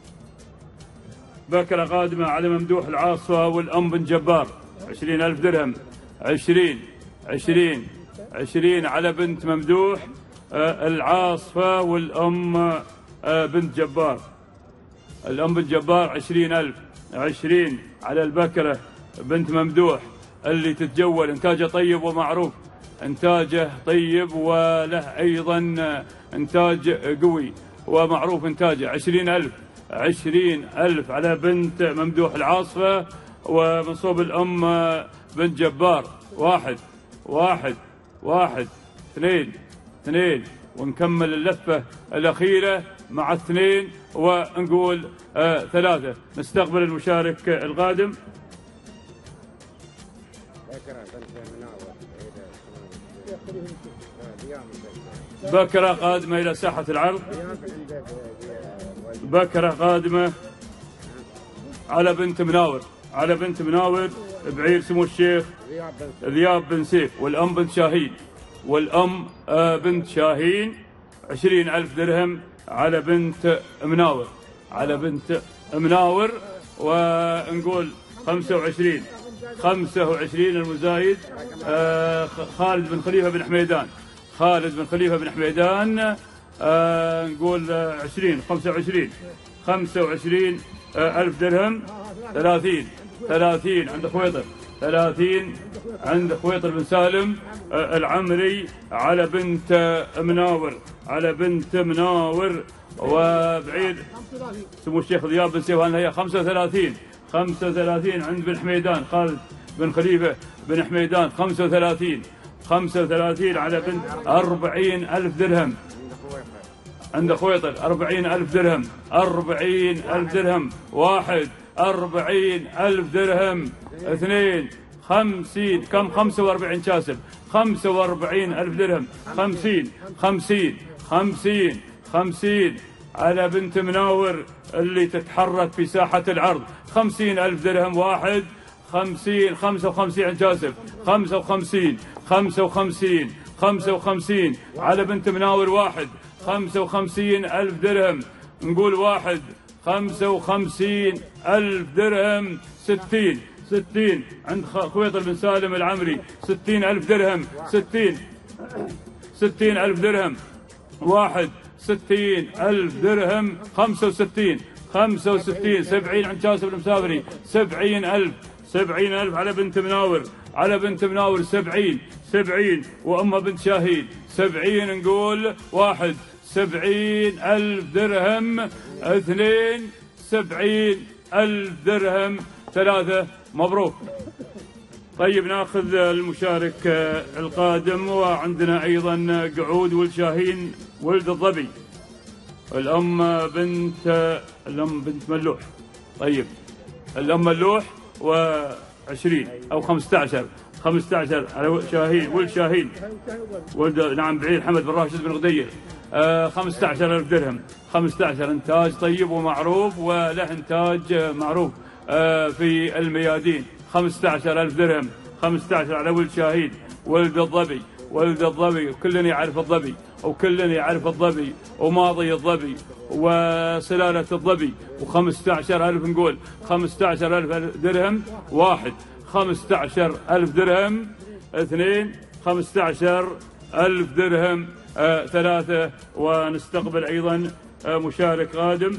بكرة قادمة على ممدوح العاصفة والأم بن جبار. عشرين ألف درهم. عشرين عشرين عشرين على بنت ممدوح العاصفة والأم بنت جبار. الأم بنت جبار عشرين ألف. عشرين على البكرة بنت ممدوح اللي تتجول، إنتاجه طيب ومعروف، إنتاجه طيب وله أيضا إنتاج قوي ومعروف إنتاجه. عشرين ألف. عشرين ألف على بنت ممدوح العاصفة، ومنصوب الأم بنت جبار. واحد واحد واحد اثنين اثنين، ونكمل اللفة الأخيرة مع اثنين ونقول آه ثلاثة. نستقبل المشارك القادم. بكرة قادمة إلى ساحة العرض. بكرة قادمة على بنت مناور، على بنت مناور بعير سمو الشيخ ذياب بن سيف، والأم بنت شاهين، والأم آه بنت شاهين. عشرين ألف درهم على بنت مناور، على بنت مناور. ونقول خمسة وعشرين. خمسة وعشرين المزايد آه خالد بن خليفة بن حميدان، خالد بن خليفة بن حميدان. آه نقول عشرين. خمسة وعشرين. خمسة وعشرين آه ألف درهم. ثلاثين. ثلاثين عند خويطر. ثلاثين عند خويطر بن سالم آه العمري على بنت آه مناور، على بنت مناور. وبعيد سمو الشيخ ذياب بن سيف هي خمسة وثلاثين. خمسة وثلاثين عند بن حميدان، خالد بن خليفة بن حميدان. خمسة وثلاثين. خمسة وثلاثين على بنت أربعين ألف درهم عند خويطر. أربعين ألف درهم. أربعين ألف درهم. واحد. أربعين ألف درهم. اثنين. خمسين. كم؟ خمسة وأربعين شاسب. خمسة وأربعين ألف درهم. خمسين. خمسين. خمسين. خمسين على بنت مناور اللي تتحرك في ساحة العرض. خمسين ألف درهم. واحد. خمسين. خمسة وخمسين عند جاسف. خمسة وخمسين. خمسة وخمسين. خمسة وخمسين على بنت مناور. واحد. خمسة وخمسين ألف درهم. نقول واحد. خمسة وخمسين ألف درهم. ستين. ستين عند خويطر بن سالم العمري. ستين ألف درهم. ستين. ستين ألف درهم. واحد. ستين ألف درهم. خمسة وستين. خمسة وستين. سبعين عند جاسم المسافري. سبعين ألف. سبعين ألف على بنت مناور، على بنت مناور. سبعين. سبعين وأمها بنت شاهين. سبعين. نقول واحد. سبعين ألف درهم. اثنين. سبعين ألف درهم. ثلاثة. مبروك. طيب ناخذ المشارك القادم. وعندنا أيضا قعود ولد شاهين ولد الظبي، الأم بنت الأم بنت ملوح. طيب الأم ملوح وعشرين أو خمسة عشر. خمسة عشر على شاهين ولد شاهين ولد نعم بعير حمد بن راشد بن غدير. آه خمسة عشر ألف درهم. خمسة عشر إنتاج طيب ومعروف وله إنتاج معروف آه في الميادين. خمسة عشر ألف درهم. خمسة عشر على ولد شاهين ولد الظبي. ولد الظبي كلنا يعرف الظبي، وكلنا يعرف الظبي وماضي الظبي وسلالة الظبي. وخمسة عشر ألف نقول خمسة عشر ألف درهم. واحد. خمسة عشر ألف درهم. اثنين. خمسة عشر ألف درهم. آه ثلاثة. ونستقبل أيضا آه مشارك قادم.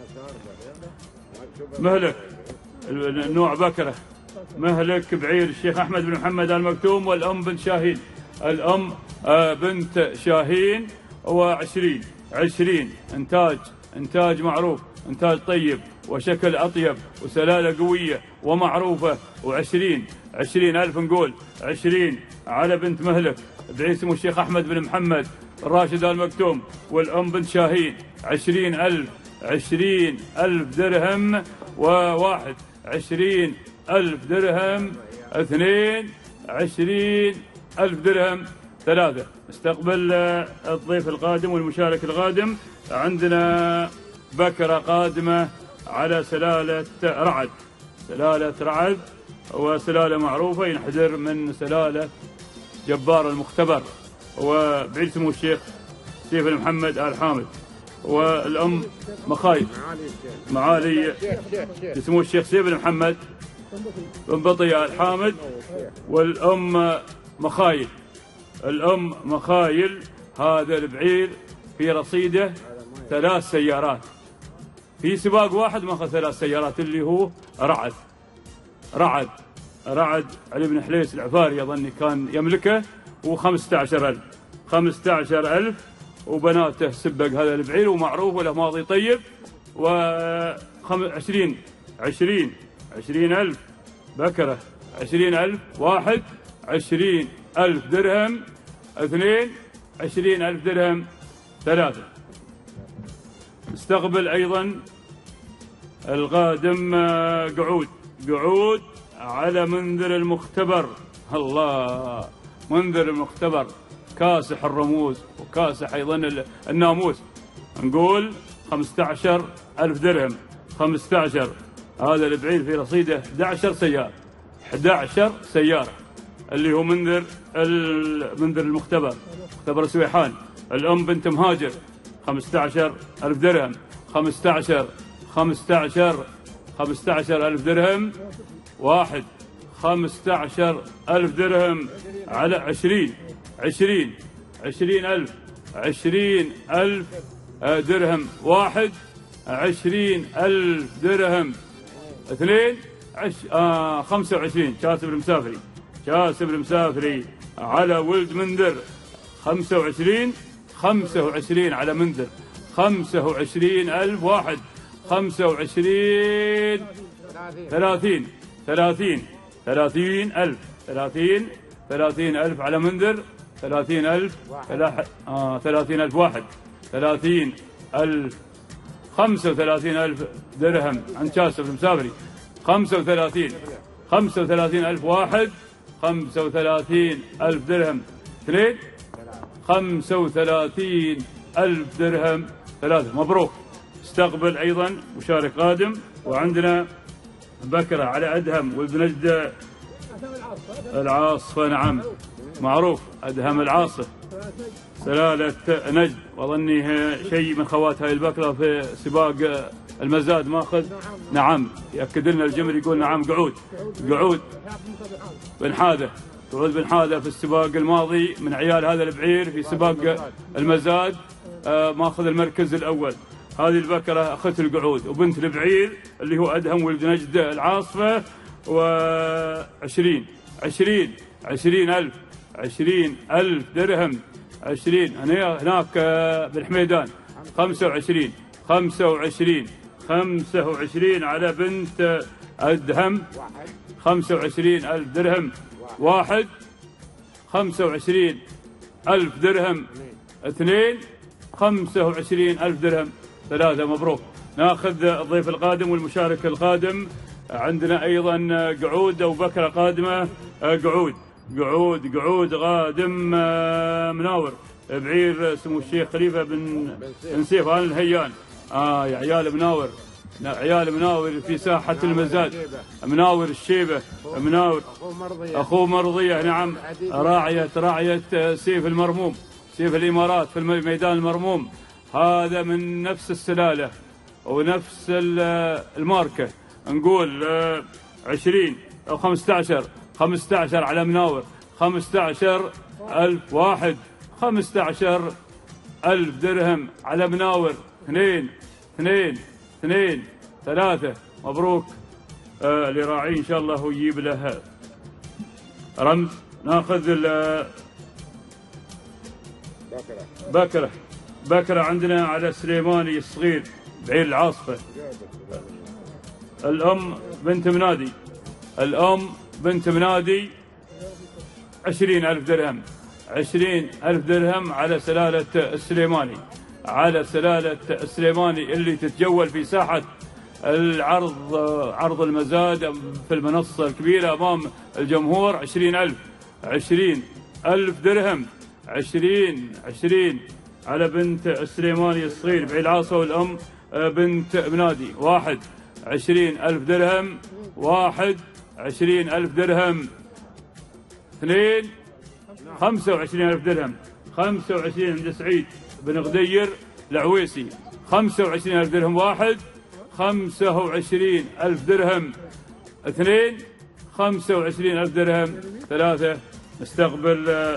مهلك النوع بكرة. مهلك بعير الشيخ أحمد بن محمد المكتوم، والأم بنت شاهين. الأم آه بنت شاهين. وعشرين. عشرين إنتاج إنتاج معروف، إنتاج طيب وشكل أطيب وسلالة قوية ومعروفة. وعشرين. عشرين ألف نقول. عشرين على بنت مهلك بعير سمو الشيخ أحمد بن محمد الراشد المكتوم، والأم بنت شاهين. عشرين ألف. عشرين ألف درهم. وواحد. عشرين ألف درهم. اثنين. عشرين ألف درهم. ثلاثة. استقبل الضيف القادم والمشارك القادم. عندنا بكرة قادمة على سلالة رعد. سلالة رعد وسلالة معروفة ينحدر من سلالة جبار المختبر، وبعيد سمو الشيخ سيف محمد آل حامد. والأم مخايل معالي سمو الشيخ سيف محمد بن بطي آل حامد. والأم مخايل. الأم مخايل. هذا البعير في رصيده ثلاث سيارات. في سباق واحد ماخذ ثلاث سيارات اللي هو رعد رعد رعد علي بن حليس العفاري أظني كان يملكه، وخمسة عشر ألف خمسة عشر ألف، وبناته سبق هذا البعير ومعروف وله ماضي طيب. و عشرين عشرين عشرين ألف بكرة، عشرين ألف واحد، عشرين ألف درهم اثنين، عشرين ألف درهم ثلاثة. استقبل أيضا القادم قعود قعود على منذر المختبر. الله، منذر المختبر كاسح الرموز وكاسح أيضا الناموس. نقول خمسة عشر ألف درهم، خمسة عشر. هذا البعير في رصيده أحد عشر سيارة، أحد عشر سيارة اللي هو منذر منذر المختبر، مختبر سويحان. الأم بنت مهاجر خمسة عشر ألف درهم، خمسة عشر خمسة عشر خمسة عشر ألف درهم واحد، خمسة عشر ألف درهم على عشرين عشرين عشرين ألف عشرين ألف درهم واحد، عشرين ألف درهم اثنين، عش... آه خمسة وعشرين. كاسب المسافري كاسب المسافري على ولد منذر خمسة وعشرين خمسة وعشرين على منذر خمسة وعشرين ألف واحد، خمسة وعشرين ثلاثين ثلاثين ثلاثين ألف ثلاثين ثلاثين ألف على منذر ثلاثين ألف آه ثلاثين ألف واحد، ثلاثين ألف خمسة وثلاثين ألف درهم عن كاسب المسافري، خمسة وثلاثين خمسة وثلاثين ألف واحد، خمسة وثلاثين ألف درهم اثنين، خمسة وثلاثين ألف درهم ثلاثة. مبروك. استقبل أيضا مشارك قادم. وعندنا بكرة على أدهم والبنجد العاصفة. نعم، معروف أدهم العاصفة سلالة نجد، وظني شيء من خوات هاي البكرة في سباق المزاد ماخذ. نعم، يأكد لنا الجمر يقول نعم. قعود قعود بن حاذة قعود بن حاذة في السباق الماضي من عيال هذا البعير في سباق المزاد آه ماخذ المركز الأول. هذه البكرة أخت القعود وبنت البعير اللي هو أدهم ولد نجد العاصفة. وعشرين عشرين عشرين ألف عشرين ألف درهم عشرين. هناك بالحميدان خمسة وعشرين خمسة وعشرين خمسة وعشرين على بنت أدهم، خمسة وعشرين ألف درهم واحد، خمسة وعشرين ألف درهم اثنين، خمسة وعشرين ألف درهم ثلاثة. مبروك. ناخذ الضيف القادم والمشارك القادم. عندنا أيضا قعود أو بكرة قادمة. قعود قعود قعود قادم مناور بعير سمو الشيخ خليفة بن بن سيف آل الهيان. آه يا عيال مناور، عيال مناور في ساحة المزاد. مناور الشيبة، مناور أخوه مرضية. نعم، راعية راعية سيف المرموم، سيف الإمارات في الميدان المرموم. هذا من نفس السلالة ونفس الماركة. نقول عشرين أو خمسة عشر خمسة عشر على مناور، خمسة عشر ألف واحد، خمسة عشر ألف درهم على مناور اثنين اثنين اثنين ثلاثة. مبروك. آه لراعي إن شاء الله هو يجيب له رمز. ناخذ بكرة بكرة عندنا على سليماني الصغير بعير العاصفة. الأم بنت منادي، الأم بنت منادي عشرين ألف درهم، عشرين ألف درهم على سلالة السليماني، على سلالة السليماني اللي تتجول في ساحة العرض، عرض المزاد في المنصة الكبيرة أمام الجمهور. عشرين ألف عشرين ألف درهم، عشرين عشرين على بنت السليماني الصغير بعيد العاصفة. والأم بنت منادي واحد، عشرين ألف درهم واحد، عشرين ألف درهم اثنين، خمسة وعشرين ألف درهم، خمسة وعشرين عند سعيد بن غدير العويسي، خمسة وعشرين ألف درهم واحد، خمسة وعشرين ألف درهم اثنين، خمسة وعشرين ألف درهم ثلاثة. نستقبل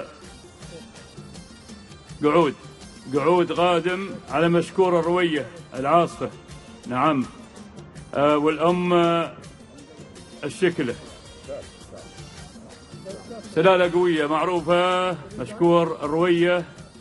قعود قعود قادم على مشكور الروية العاصفة. نعم. آه والأم آه الشكلة. سلالة قوية معروفة مشكور الروية.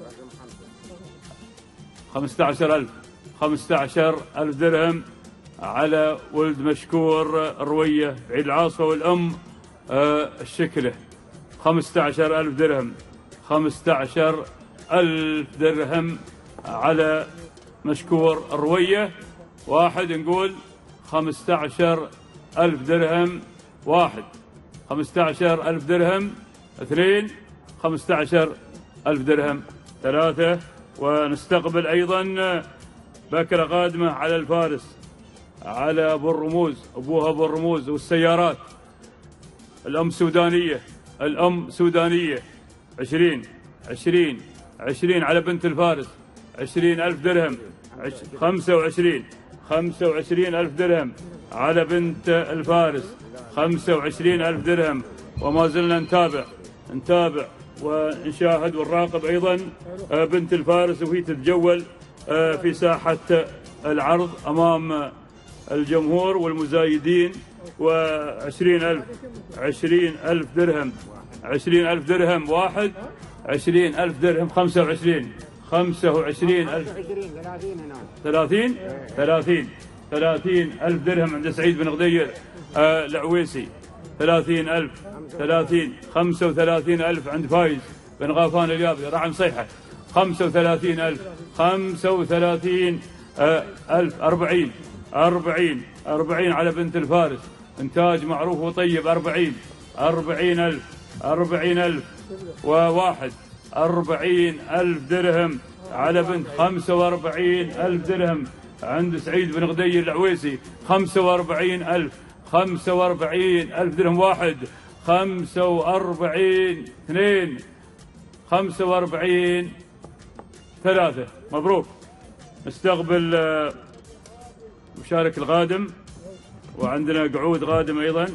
خمسة عشر ألف خمسة عشر ألف درهم على ولد مشكور الروية عيد العاصفة. والأم آه الشكلة. خمسة عشر ألف درهم خمسة عشر ألف درهم على مشكور الروية. واحد نقول خمسة عشر ألف درهم. واحد خمسة عشر ألف درهم. اثنين خمسة عشر ألف درهم. ثلاثة. ونستقبل أيضا بكرة قادمة على الفارس على أبو الرموز أبوها أبو الرموز والسيارات. الأم سودانية. الأم سودانية. عشرين عشرين عشرين على بنت الفارس. عشرين ألف درهم. خمسة وعشرين خمسة وعشرين ألف درهم على بنت الفارس. خمسة وعشرين ألف درهم. وما زلنا نتابع نتابع ونشاهد ونراقب أيضا بنت الفارس وهي تتجول في ساحة العرض أمام الجمهور والمزايدين. وعشرين ألف عشرين ألف درهم. عشرين ألف درهم. واحد عشرين ألف درهم. خمسة وعشرين خمسة وعشرين ألف. ثلاثين ثلاثين ثلاثين ألف درهم عند سعيد بن غدير آه العويسي. ثلاثين ألف. ثلاثين. خمسة وثلاثين ألف عند فايز بن غافان اليابي راعي مصيحة. خمسة وثلاثين ألف. خمسة وثلاثين ألف. أربعين أربعين أربعين على بنت الفارس إنتاج معروف وطيب. أربعين أربعين ألف. أربعين ألف. وواحد أربعين ألف درهم على بنت. خمسة وأربعين ألف درهم عند سعيد بن غدير العويسي. خمسة وأربعين ألف. خمسة وأربعين ألف درهم. واحد. خمسة وأربعين. اثنين. خمسة وأربعين. ثلاثة. مبروك. نستقبل مشارك القادم وعندنا قعود قادم أيضا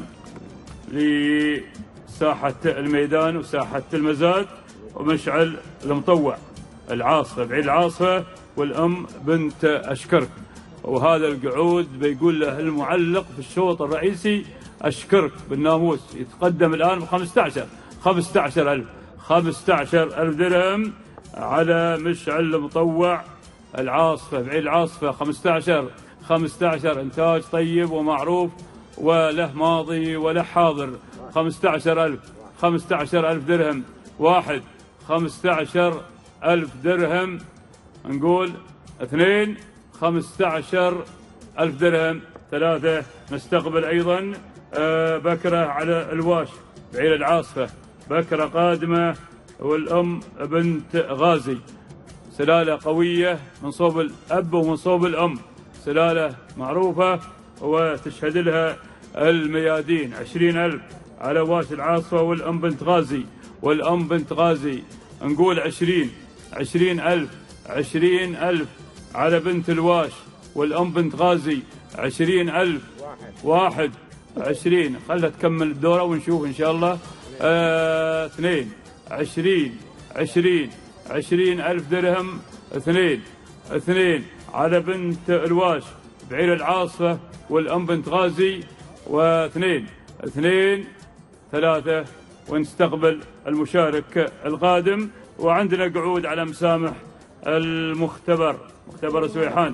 لساحة الميدان وساحة المزاد. ومشعل المطوع العاصفة بعيد العاصفة والأم بنت أشكرك. وهذا القعود بيقول له المعلق في الشوط الرئيسي أشكرك بالناموس. يتقدم الآن ب خمسة عشر خمسة عشر ألف. خمسة عشر ألف درهم على مشعل المطوع العاصفة بعيد العاصفة. خمسة عشر خمسة عشر إنتاج طيب ومعروف وله ماضي وله حاضر. خمسة عشر ألف. خمسة عشر ألف درهم. واحد. خمسة عشر ألف درهم. نقول اثنين. خمسة عشر ألف درهم. ثلاثة. نستقبل أيضا بكرة على الواش بعيد العاصفة. بكرة قادمة والأم بنت غازي. سلالة قوية من صوب الأب ومن صوب الأم. سلالة معروفة وتشهد لها الميادين. عشرين ألف على واش العاصفة والأم بنت غازي. والأم بنت غازي نقول عشرين. عشرين ألف. عشرين ألف على بنت الواش والأم بنت غازي. عشرين ألف. واحد. عشرين. خلها تكمل الدورة ونشوف إن شاء الله. آه اثنين. عشرين. عشرين. عشرين ألف درهم. اثنين. اثنين على بنت الواش بعيد العاصفة والأم بنت غازي. واثنين. اثنين. ثلاثة. ونستقبل المشارك القادم وعندنا قعود على مسامح المختبر. مختبر سويحان.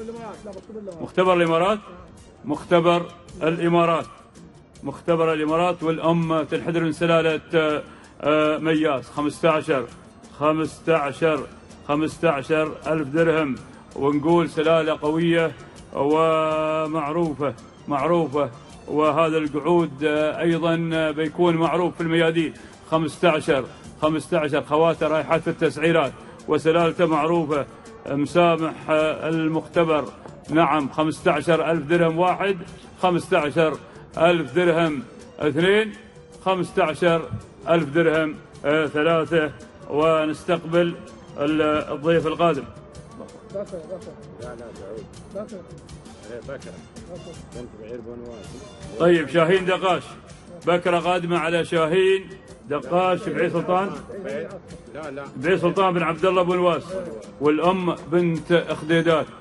مختبر الإمارات. مختبر الإمارات. مختبر الإمارات والأم تنحدر من سلالة مياس. خمسة عشر. خمسة عشر. خمسة عشر ألف درهم. ونقول سلالة قوية ومعروفة معروفة. وهذا القعود أيضا بيكون معروف في الميادين. خمسة عشر. خمسة عشر. خواته رايحات في التسعيرات وسلالته معروفة. مسامح المختبر. نعم. خمسة عشر ألف درهم. واحد. خمسة عشر ألف درهم. اثنين. خمسة عشر ألف درهم. آه ثلاثة. ونستقبل الضيف القادم. بكرة لا لا بعيد. بكرة بكرة بنت بعير بنواس. طيب شاهين دقاش. بكرة قادمة على شاهين دقاش بعيد سلطان. لا لا بعيد سلطان بن عبد الله بن واس والأم بنت خديدات.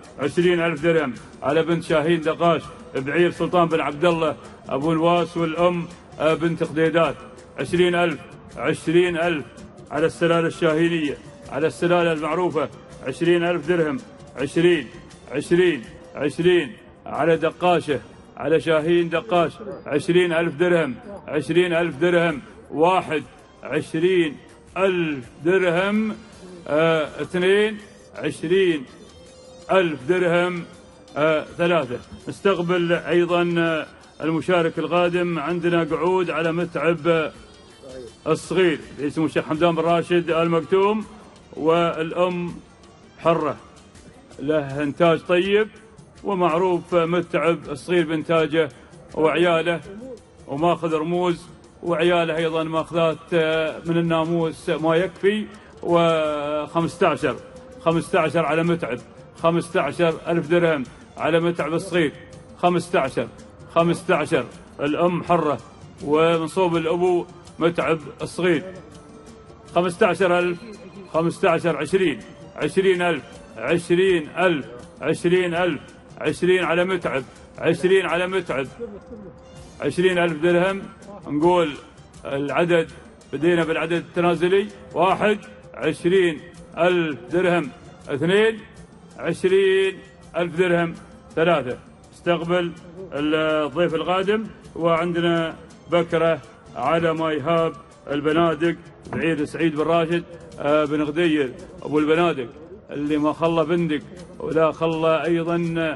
عشرين ألف درهم على بنت شاهين دقاش بعير سلطان بن عبد الله أبو نواس والأم بنت خديدات. عشرين ألف عشرين ألف على السلالة الشاهينية، على السلالة المعروفة. عشرين ألف درهم. عشرين عشرين عشرين على دقاشة، على شاهين دقاش. عشرين ألف درهم. عشرين ألف درهم. واحد. عشرين ألف درهم. آه اثنين. عشرين ألف درهم. آه ثلاثة. نستقبل أيضا آه المشارك القادم. عندنا قعود على متعب آه الصغير اسمه الشيخ حمدان بن راشد المكتوم، والأم حرة، له إنتاج طيب ومعروف متعب الصغير بإنتاجه وعياله، وماخذ رموز، وعياله أيضا ماخذات من الناموس ما يكفي. وخمسة عشر خمسة عشر على متعب. خمسة عشر ألف درهم على متعب الصغير. خمسة عشر خمسة عشر الأم حرة ومن صوب الأبو متعب الصغير. خمسة عشر ألف. خمسة عشر. عشرين. عشرين ألف. عشرين ألف. عشرين ألف. عشرين على متعب. عشرين على متعب. عشرين ألف درهم. نقول العدد، بدينا بالعدد التنازلي. واحد. عشرين ألف درهم. اثنين. عشرين ألف درهم. ثلاثة. استقبل الضيف القادم. وعندنا بكرة على ما يهاب البنادق بعير سعيد بن راشد بن غدير أبو البنادق، اللي ما خلى بندق ولا خلى أيضا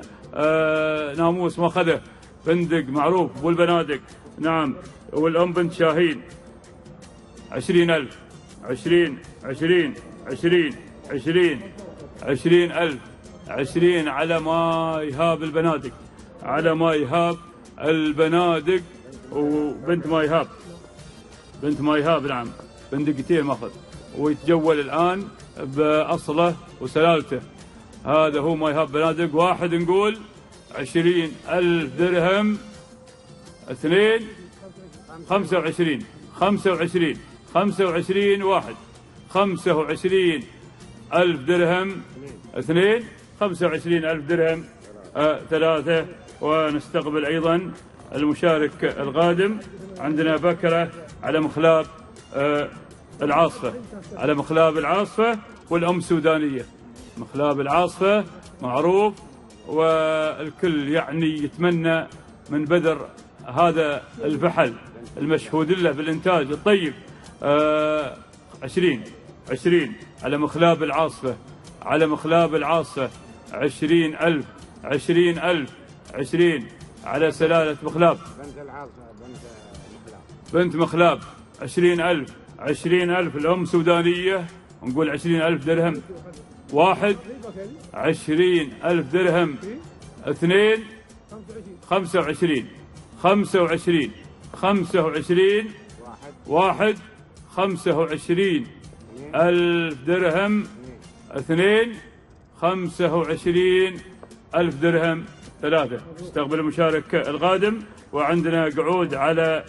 ناموس ما خذه. بندق معروف أبو البنادق. نعم. والأم بنت شاهين. عشرين ألف. عشرين عشرين عشرين عشرين عشرين ألف. عشرين على ما يهاب البنادق. على ما يهاب البنادق وبنت ما يهاب. بنت ما يهاب. نعم. بندقتين ماخذ ويتجول الآن بأصله وسلالته. هذا هو ما يهاب بنادق. واحد. نقول عشرين ألف درهم. اثنين. خمسة وعشرين. خمسة وعشرين. خمسة وعشرين. واحد. خمسة وعشرين ألف درهم. اثنين. خمسة وعشرين ألف درهم. آه ثلاثة. ونستقبل أيضا المشارك القادم. عندنا بكرة على مخلاب آه العاصفة. على مخلاب العاصفة والأم سودانية. مخلاب العاصفة معروف والكل يعني يتمنى من بدر هذا الفحل المشهود له بالإنتاج الطيب. آه عشرين. عشرين على مخلاب العاصفة. على مخلاب العاصفة. عشرين ألف. عشرين ألف. عشرين على سلالة مخلاب. بنت العاصفة. بنت مخلاب. بنت مخلاب. عشرين ألف. عشرين ألف الأم سودانية. نقول عشرين ألف درهم. واحد. عشرين ألف درهم. اثنين. خمسة وعشرين. خمسة وعشرين. خمسة وعشرين. واحد. خمسة وعشرين ألف درهم. اثنين. خمسة وعشرين ألف درهم. ثلاثة. استقبل المشارك القادم. وعندنا قعود على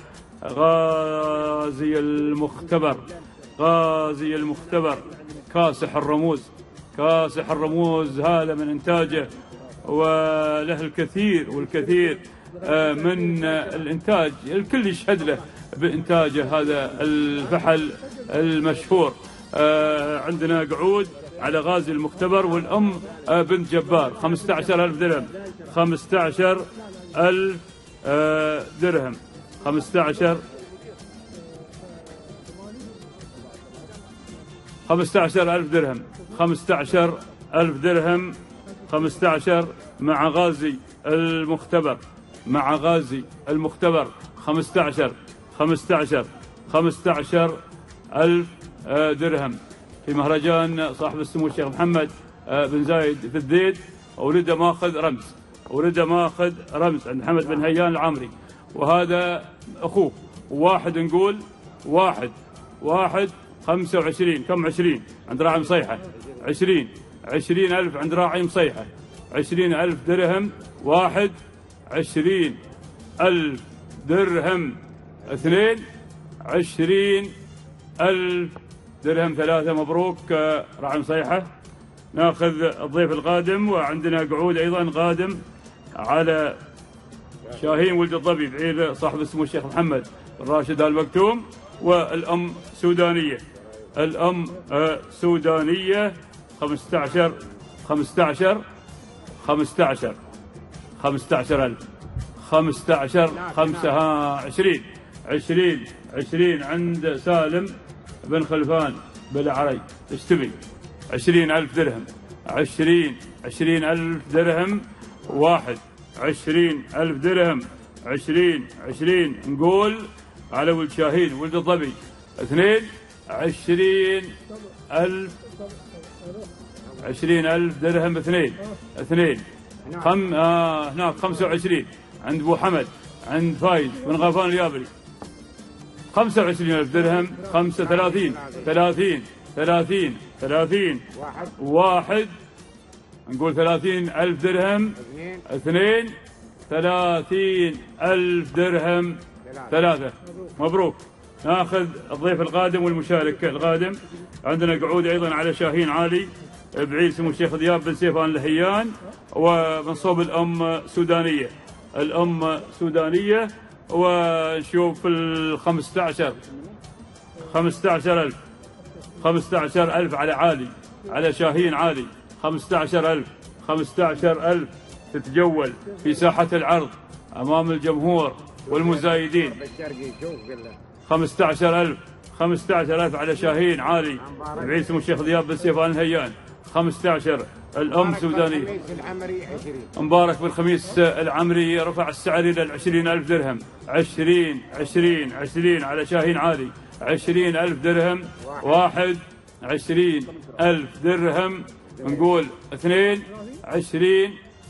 غازي المختبر. غازي المختبر كاسح الرموز. كاسح الرموز هذا من إنتاجه وله الكثير والكثير من الإنتاج. الكل يشهد له بإنتاجه هذا الفحل المشهور. عندنا قعود على غازي المختبر والأم بنت جبار. خمسة عشر ألف درهم. خمسة عشر ألف درهم. خمسة عشر. خمسة عشر ألف درهم. خمسة عشر ألف درهم. خمسة عشر مع غازي المختبر. مع غازي المختبر. خمسة عشر. خمسة عشر. خمسة عشر ألف درهم في مهرجان صاحب السمو الشيخ محمد بن زايد في الذيد. ولده ماخذ رمز. ولده ماخذ رمز عند محمد بن هيان العامري، وهذا أخوه. واحد. نقول واحد. واحد. خمسة وعشرين. كم؟ عشرين عند راعي مصيحة. عشرين. عشرين ألف عند راعي مصيحة. عشرين ألف درهم. واحد. عشرين ألف درهم. اثنين. عشرين ألف درهم. ثلاثة. مبروك راعي مصيحة. ناخذ الضيف القادم، وعندنا قعود أيضا قادم على شاهين ولد الظبي بعير صاحب اسمه الشيخ محمد الراشد آل مكتوم، والأم سودانية. الأم سودانية خمسة عشر خمسة عشر خمسة عشر خمسة عشر ألف خمسة عشر خمسة ها عشرين عشرين عشرين عند سالم بن خلفان بالعري. ايش تبي؟ عشرين ألف درهم. عشرين عشرين ألف درهم واحد. عشرين ألف درهم. عشرين عشرين نقول على ولد شاهين ولد الظبي. اثنين عشرين ألف عشرين ألف درهم. اثنين اثنين خم آه هناك خمسة وعشرين عند أبو حمد عند فايز بن غفان اليابري. خمسة وعشرين ألف درهم. خمسة ثلاثين ثلاثين ثلاثين ثلاثين واحد. نقول ثلاثين ألف درهم. اثنين ثلاثين ألف درهم. ثلاثة. مبروك. ناخذ الضيف القادم والمشارك القادم. عندنا قعود أيضا على شاهين عالي بعيد سمو الشيخ دياب بن سيفان الهيان، ومن صوب الأم سودانية. الأم سودانية. ونشوف ال خمسة عشر خمسة عشر ألف خمسة عشر ألف على عالي على شاهين عالي. خمسة عشر ألف خمسة عشر ألف تتجول في ساحة العرض أمام الجمهور والمزايدين. خمسة عشر ألف خمسة عشر ألف على شاهين عالي بعيد سمو الشيخ دياب بن سيفان الهيان. خمسة عشر. الأم سودانية. مبارك بالخميس العمري رفع السعر إلى عشرين ألف درهم. عشرين عشرين عشرين على شاهين عالي. عشرين ألف درهم. واحد. عشرين ألف درهم. نقول اثنين. عشرين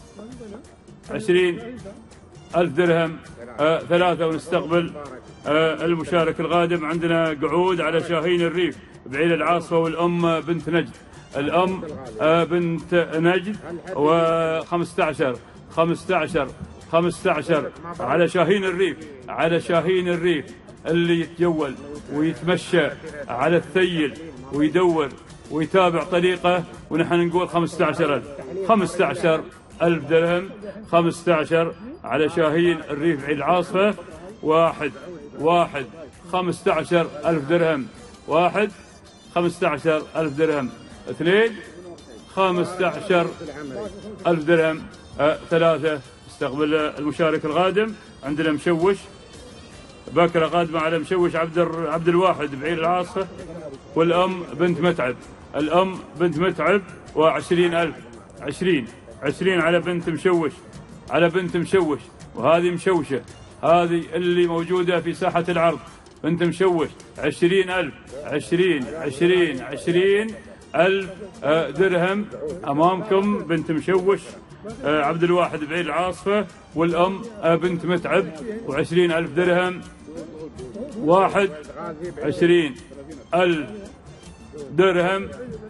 عشرين ألف درهم. آه ثلاثة. ونستقبل آه المشارك القادم. عندنا قعود على شاهين الريف بعيد العاصفة والأم بنت نجد. الأم آه بنت نجد. وخمسة عشر خمسة عشر خمسة عشر على شاهين الريف على شاهين الريف اللي يتجول ويتمشى على الثيل ويدور ويتابع طريقه. ونحن نقول خمسة عشر ألف. خمسة عشر ألف درهم. خمسة عشر على شاهين الريف بعيد العاصفة. واحد. واحد. خمسة عشر ألف درهم. واحد. خمسة عشر ألف درهم. اثنين. خمسة عشر ألف درهم. آه ثلاثة. استقبل المشارك القادم. عندنا مشوش بكرة قادمة على مشوش عبد عبد الواحد بعير العاصفة، والأم بنت متعب. الأم بنت متعب وعشرين ألف. عشرين عشرين على بنت مشوش على بنت مشوش. وهذه مشوشة، هذه اللي موجودة في ساحة العرض بنت مشوش. عشرين ألف. عشرين عشرين عشرين ألف درهم أمامكم. بنت مشوش عبد الواحد بعيد العاصفة، والأم بنت متعب وعشرين ألف درهم. واحد. عشرين ألف درهم.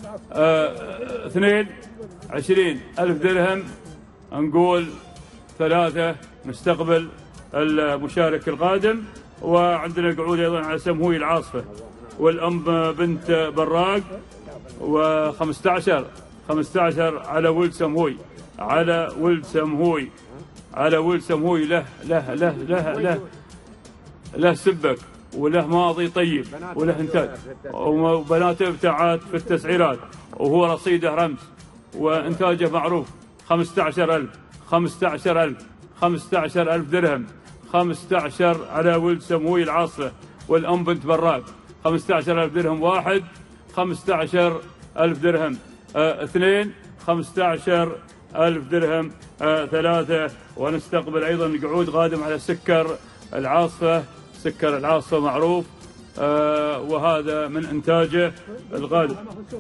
اه اثنين. عشرين ألف درهم. نقول ثلاثة. نستقبل المشارك القادم. وعندنا قعود أيضا على سمهوي العاصفة، والأم بنت براق. وخمسة عشر خمسة عشر على ولد سمهوي على ولد سمهوي على ولد سمهوي. له له له له له له سبك وله ماضي طيب وله انتاج، وبناته ابتاعات في التسعيرات، وهو رصيده رمز وانتاجه معروف. خمسة عشر ألف. خمسة عشر ألف. خمسة عشر ألف درهم. خمسة عشر على ولد سمهوي العاصفة، والأم بنت براق. خمسة عشر ألف درهم. واحد. خمسة عشر ألف درهم. اه اثنين. خمسة عشر ألف درهم. اه ثلاثة. ونستقبل أيضا قعود قادم على سكر العاصفة. سكر العاصفة معروف، اه وهذا من إنتاجه الغالب.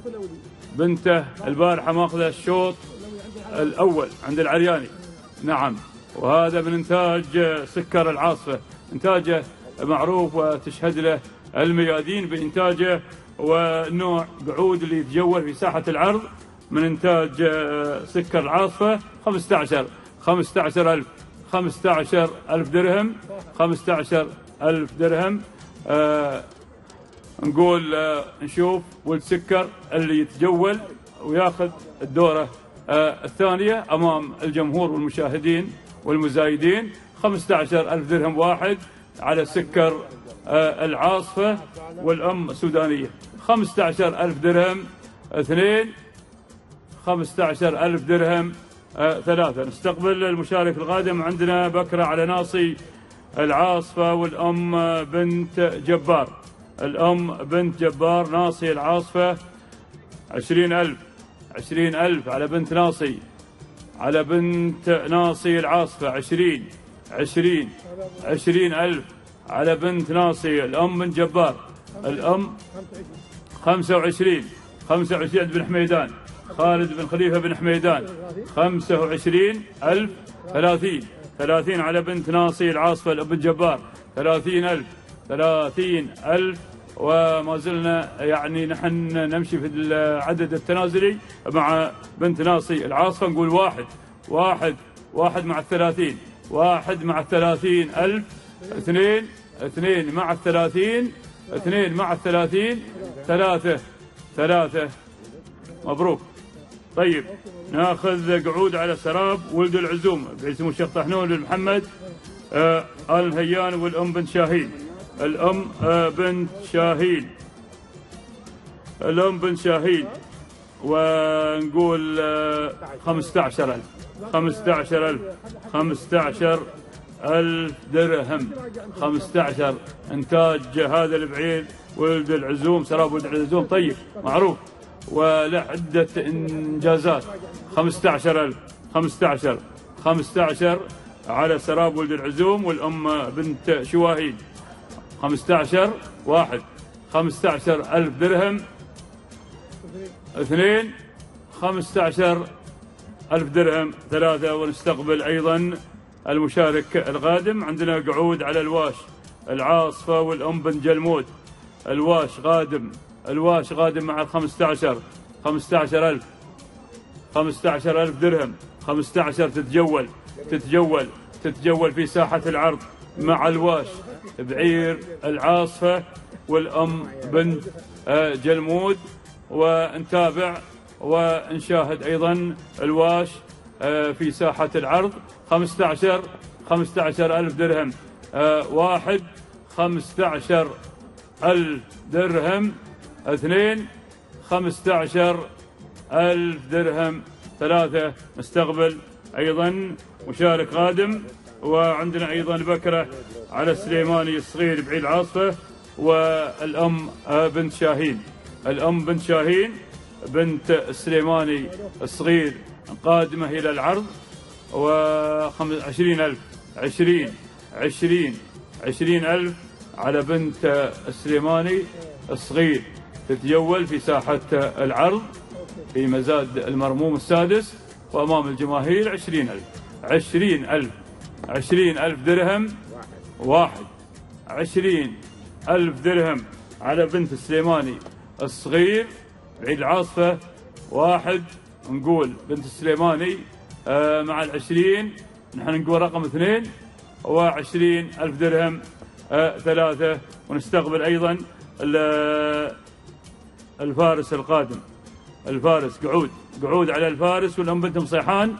بنته البارحة ماخذة الشوط الأول عند العرياني. نعم. وهذا من إنتاج سكر العاصفة. إنتاجه معروف وتشهد له الميادين بإنتاجه، ونوع قعود اللي يتجول في ساحة العرض من إنتاج سكر العاصفة. خمسة عشر خمسة عشر ألف. خمسة عشر ألف درهم. خمسة عشر ألف درهم. آه نقول آه نشوف ولد سكر اللي يتجول وياخذ الدورة الثانية أمام الجمهور والمشاهدين والمزايدين. خمسة عشر ألف درهم واحد على سكر العاصفة والأم سودانية. خمسة عشر ألف درهم اثنين. خمسة عشر ألف درهم ثلاثة. نستقبل المشارك القادم. عندنا بكرة على ناصي العاصفة والأم بنت جبار. الأم بنت جبار ناصي العاصفة عشرين ألف. عشرين ألف على بنت ناصي. على بنت ناصي العاصفة عشرين. عشرين. عشرين ألف على بنت ناصي الأم بنت جبار. الأم خمسة وعشرين. خمسة وعشرين بن حميدان. خالد بن خليفة بن حميدان. خمسة وعشرين ألف. ثلاثين. ثلاثين على بنت ناصي العاصفة الأب جبار. ثلاثين ألف. ثلاثين ألف. وما زلنا يعني نحن نمشي في العدد التنازلي مع بنت ناصي العاصفة. نقول واحد. واحد. واحد مع الثلاثين. واحد مع الثلاثين ألف. اثنين. اثنين مع الثلاثين. اثنين مع الثلاثين. ثلاثة. ثلاثة. مبروك. طيب ناخذ قعود على سراب ولد العزوم باسم الشيخ طحنون بن محمد آه آل نهيان والأم بنت شاهين. الأم آه بنت شاهين. الأم بنت شاهين. ونقول آه خمسة عشر ألف. خمسة عشر ألف. خمسة عشر ألف درهم. خمسة عشر إنتاج هذا البعير ولد العزوم سراب ولد العزوم طيب معروف وله عدة إنجازات. خمسة عشر ألف. خمسة عشر. خمسة عشر على سراب ولد العزوم والأم بنت شواهين. خمسة عشر. واحد. خمسة عشر ألف درهم. اثنين. خمسة عشر ألف درهم ثلاثة. ونستقبل أيضا المشارك القادم. عندنا قعود على الواش العاصفة والأم بن جلمود. الواش قادم. الواش قادم مع الخمسة عشر. خمسة عشر ألف. خمسة عشر ألف درهم. خمسة عشر. تتجول. تتجول. تتجول في ساحة العرض مع الواش بعير العاصفة والأم بنت جلمود. ونتابع ونشاهد أيضا الواش في ساحة العرض. خمسة عشر. خمسة عشر ألف درهم واحد. خمسة عشر ألف درهم اثنين. خمسة عشر ألف درهم ثلاثة. نستقبل أيضا مشارك قادم. وعندنا أيضا بكرة على السليماني الصغير بعيد العاصفة والأم بنت شاهين. الأم بنت شاهين بنت السليماني الصغير قادمة إلى العرض. وعشرين ألف. عشرين. عشرين. عشرين ألف على بنت السليماني الصغير تتجول في ساحة العرض في مزاد المرموم السادس وأمام الجماهير. عشرين ألف. عشرين ألف. عشرين ألف درهم واحد. عشرين ألف درهم على بنت السليماني الصغير بعيد العاصفة واحد. نقول بنت السليماني آه مع العشرين نحن نقول رقم اثنين. وعشرين ألف درهم آه ثلاثة. ونستقبل أيضا الفارس القادم. الفارس قعود. قعود على الفارس والأم بنت مصيحان.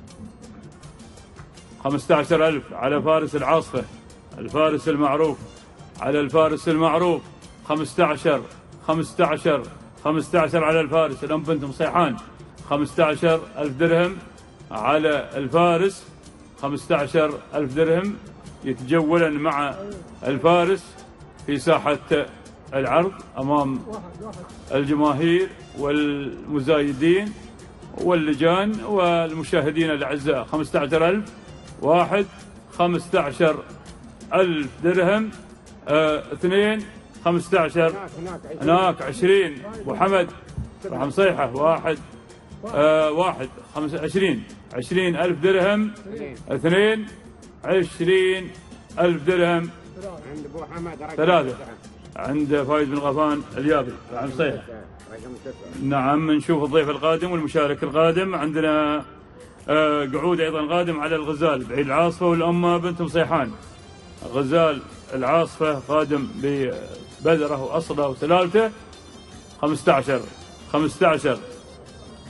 خمسة عشر ألف على فارس العاصفة. الفارس المعروف. على الفارس المعروف. خمسة عشر. خمسة عشر. خمسة عشر على الفارس الأم بنت مصيحان. خمسة عشر ألف درهم على الفارس. خمسة عشر ألف درهم يتجولن مع الفارس في ساحة العرض أمام الجماهير والمزايدين واللجان والمشاهدين الأعزاء. خمسة عشر ألف واحد. خمسة عشر ألف درهم اه اثنين. خمسة عشر. هناك عشرين. أبو حمد راح مصيحة واحد. آه واحد. خمسة عشرين. عشرين ألف درهم اثنين. عشرين ألف درهم عند أبو حمد ثلاثة. عند فايز بن غفان اليابي راح مصيحة. نعم. نشوف الضيف القادم والمشارك القادم. عندنا آه قعود أيضا قادم على الغزال بعيد العاصفة والأم بنت مصيحان. غزال العاصفة قادم ببذره وأصله وسلالته. خمسة عشر. خمسة عشر.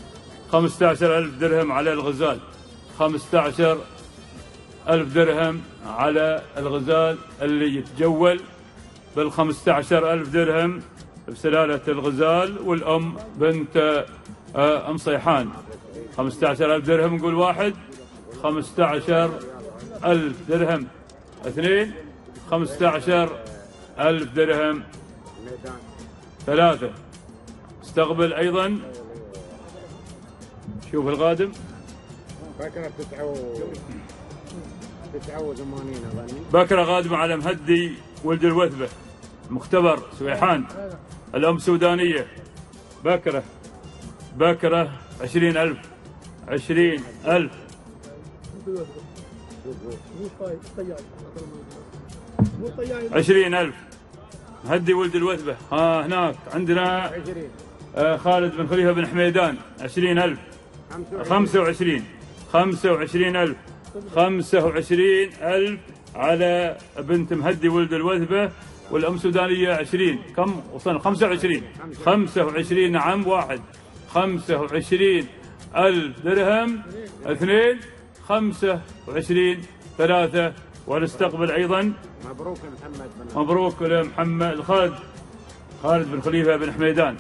خمسة عشر ألف درهم على الغزال، خمسة عشر ألف درهم على الغزال اللي يتجول بالخمسة عشر ألف درهم بسلالة الغزال والأم بنت أم صيحان. خمسة عشر ألف درهم نقول واحد، خمسة عشر ألف درهم اثنين، خمسة عشر ألف درهم ثلاثة. استقبل أيضا. شوف القادم بكرة تسعة وثمانين أظني. بكرة قادمة على مهدي ولد الوثبة، مختبر سويحان، الأم سودانية. بكرة بكرة عشرين ألف، عشرين ألف. عشرين ألف مهدي ولد الوثبة. ها هناك عندنا آه خالد بن خليفة بن حميدان، عشرين ألف. خمسة وعشرين، خمسة وعشرين ألف، خمسة وعشرين ألف على بنت مهدي ولد الوثبة والأم سودانية. عشرين كم وصلنا؟ خمسة وعشرين، خمسة وعشرين. نعم واحد. خمسة وعشرين ألف درهم اثنين، خمسة وعشرين ثلاثة. ونستقبل أيضا. مبروك محمد بن مبروك لمحمد خالد خالد بن خليفة بن حميدان.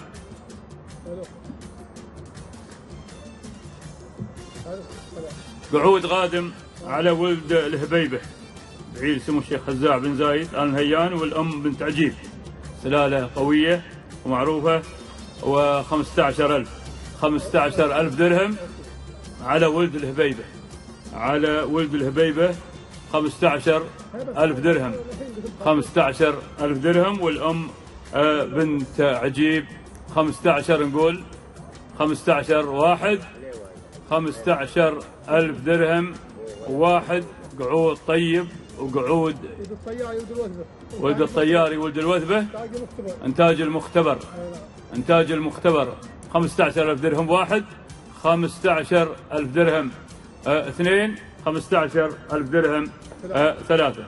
قعود قادم على ولد الهبيبة، بعيد سمو الشيخ خزاع بن زايد آل نهيان والأم بنت عجيب، سلالة قوية ومعروفة. وخمسة عشر ألف، خمسة عشر ألف درهم على ولد الهبيبة، على ولد الهبيبة خمسة عشر ألف درهم، خمسة عشر ألف درهم. والأم بنت عجيب خمسة عشر. نقول خمسة عشر واحد، خمسة عشر ألف درهم واحد. قعود طيب وقعود ولد الطياري ولد الوثبة، انتاج المختبر، انتاج المختبر. خمسة عشر ألف درهم واحد، خمسة عشر ألف درهم اه اثنين، خمسة عشر ألف درهم اه ثلاثة.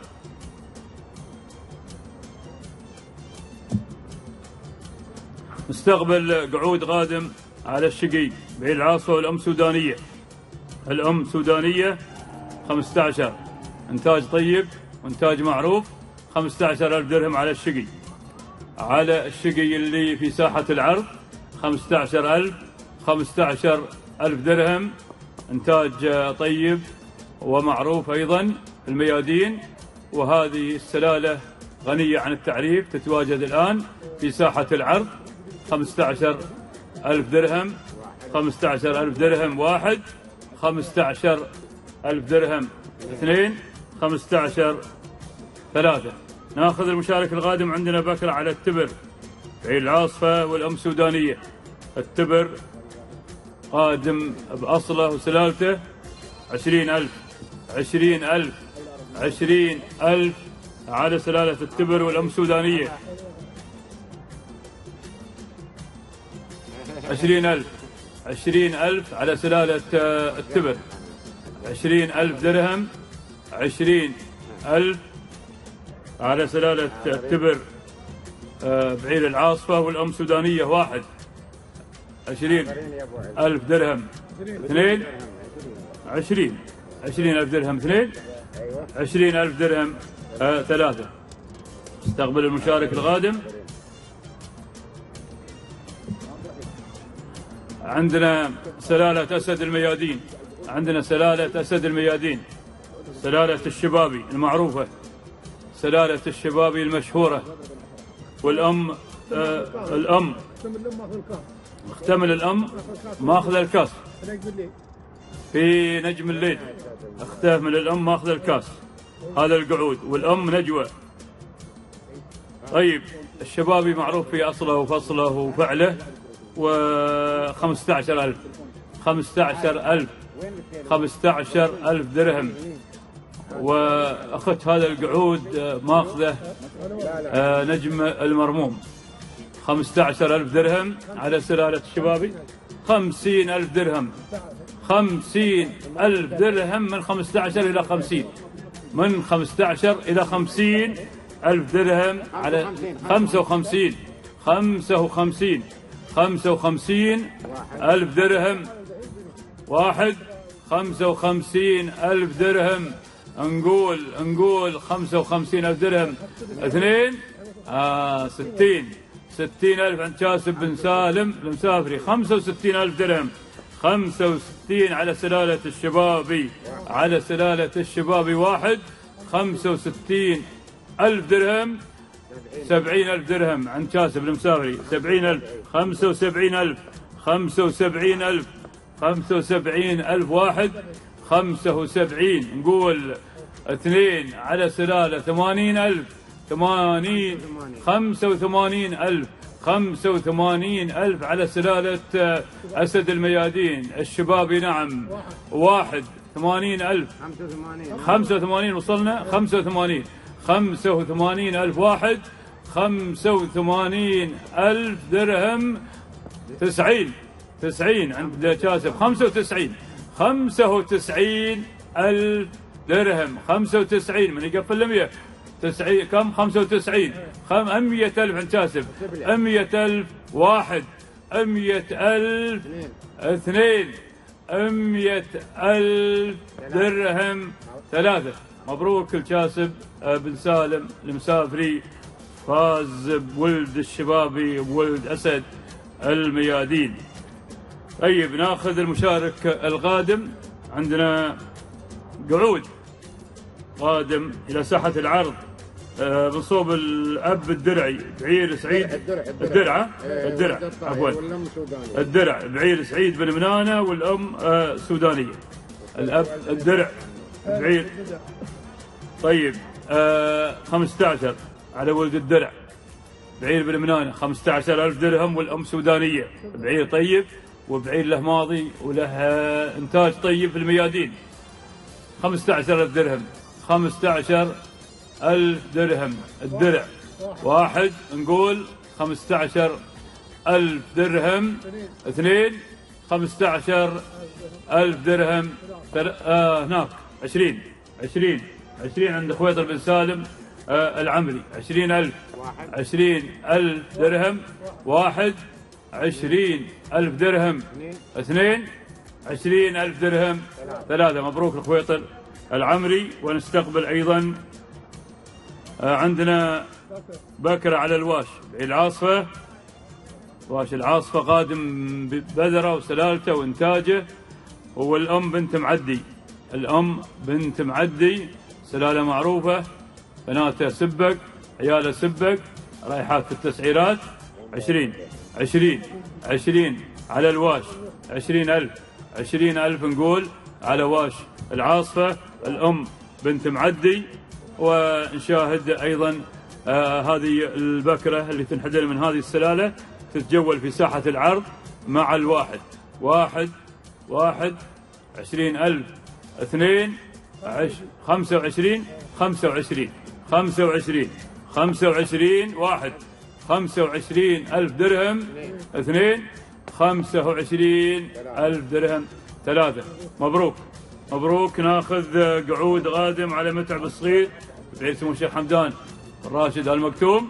نستقبل قعود قادم على الشقي بعيد العاصفة والأم سودانية، الأم سودانية خمسة عشر، إنتاج طيب وإنتاج معروف. خمسة عشر ألف درهم على الشقي، على الشقي اللي في ساحة العرض خمسة عشر ألف، خمسة عشر ألف درهم، إنتاج طيب ومعروف أيضا الميادين. وهذه السلالة غنية عن التعريف، تتواجد الآن في ساحة العرض. خمسة عشر ألف درهم، خمسة عشر ألف درهم واحد، خمسة عشر ألف درهم اثنين، خمسة عشر ثلاثة. ناخذ المشارك القادم. عندنا بكرة على التبر بعيد العاصفة والأم سودانية. التبر قادم بأصله وسلالته. عشرين ألف، عشرين ألف، عشرين ألف على سلالة التبر والأم سودانية. عشرين ألف، عشرين ألف على سلالة التبر. عشرين ألف درهم، عشرين ألف على سلالة التبر بعيد العاصفة والأم سودانية. واحد. عشرين ألف درهم اثنين، عشرين، عشرين ألف درهم اثنين، عشرين ألف درهم آه ثلاثة. استقبل المشارك القادم. عندنا سلالة أسد الميادين، عندنا سلالة أسد الميادين، سلالة الشبابي المعروفة، سلالة الشبابي المشهورة. والأم آه الأم اختمل الأم ماخذ الكاس في نجم الليل، اختمل الأم ماخذ الكاس. هذا القعود. والأم نجوى. طيب الشبابي معروف في أصله وفصله وفعله. وخمسة عشر ألف، خمسة عشر ألف، خمسة عشر ألف درهم. وأخذت هذا القعود ماخذه نجم المرموم. خمسة عشر ألف درهم على سلالة الشبابي. خمسين ألف درهم، خمسين ألف درهم من خمسة عشر إلى خمسين، من خمسة عشر إلى خمسين ألف درهم على خمسة وخمسين، خمسة وخمسين، خمسة وخمسين ألف درهم واحد خمسة وخمسين ألف درهم. نقول نقول خمسة وخمسين ألف درهم. اثنين آه ستين ستين ألف عند كاسب بن سالم المسافري. خمسة وستين ألف درهم. خمسة وستين على سلالة الشبابي على سلالة الشبابي. واحد خمسة وستين ألف درهم. سبعين ألف درهم عند كاسب المسافري. سبعين ألف. خمسة وسبعين ألف. خمسة وسبعين ألف. خمسة وسبعين ألف. واحد خمسة وسبعين. نقول اثنين على سلالة ثمانين ألف. ثمانين. خمسة وثمانين ألف. خمسة وثمانين ألف على سلالة أسد الميادين الشبابي. نعم. واحد ثمانين ألف. خمسة وثمانين وصلنا. خمسة وثمانين. خمسة وثمانين ألف. واحد خمسة وثمانين ألف درهم. تسعين. تسعين عند كاسب. خمسة وتسعين. خمسة وتسعين ألف درهم. خمسة وتسعين من يقفل المية. تسعين كم؟ خمسة وتسعين. خم مية ألف عند كاسب. مية ألف. واحد مية ألف. اثنين مية ألف درهم. ثلاثة. مبروك الكاسب بن سالم المسافري، فاز بولد الشبابي بولد أسد الميادين. طيب ناخذ المشارك القادم. عندنا قعود قادم إلى ساحة العرض آه من صوب الأب الدرعي بعير سعيد. الدرع الدرع الدرع عفوا الدرع بعير سعيد بن منانة والأم آه سودانية. الأب الدرع بعير. طيب آه خمسة عشر على ولد الدرع بعير بن منانة. خمسة عشر ألف درهم والأم سودانية. بعير طيب وبعير له ماضي وله إنتاج طيب في الميادين. خمسة عشر ألف درهم. خمسة عشر ألف درهم الدرع. واحد نقول خمسة عشر ألف درهم. اثنين خمسة عشر ألف درهم. آه هناك عشرين. عشرين. عشرين عند خويطر بن سالم آه العمري. عشرين ألف. عشرين ألف درهم. واحد عشرين ألف درهم. اثنين عشرين ألف درهم. ثلاثة. مبروك الخويطر العمري. ونستقبل أيضا آه عندنا بكرة على الواش العاصفة. واش العاصفة قادم ببذرة وسلالته وإنتاجه. هو الأم بنت معدي. الأم بنت معدي سلالة معروفة. بناته سبق عياله سبق. رايحات في التسعيرات. عشرين. عشرين. عشرين على الواش. عشرين ألف. عشرين ألف نقول على واش العاصفة. الأم بنت معدي. ونشاهد أيضا آه هذه البكرة اللي تنحدر من هذه السلالة تتجول في ساحة العرض مع الواحد. واحد. واحد عشرين ألف. اثنين عش خمسة وعشرين. خمسة وعشرين. خمسة وعشرين. خمسة وعشرين. واحد خمسة وعشرين ألف درهم. اثنين خمسة وعشرين ألف درهم. ثلاثة. مبروك مبروك. ناخذ قعود قادم على متعب الصغير بعيد سمو الشيخ حمدان الراشد المكتوم.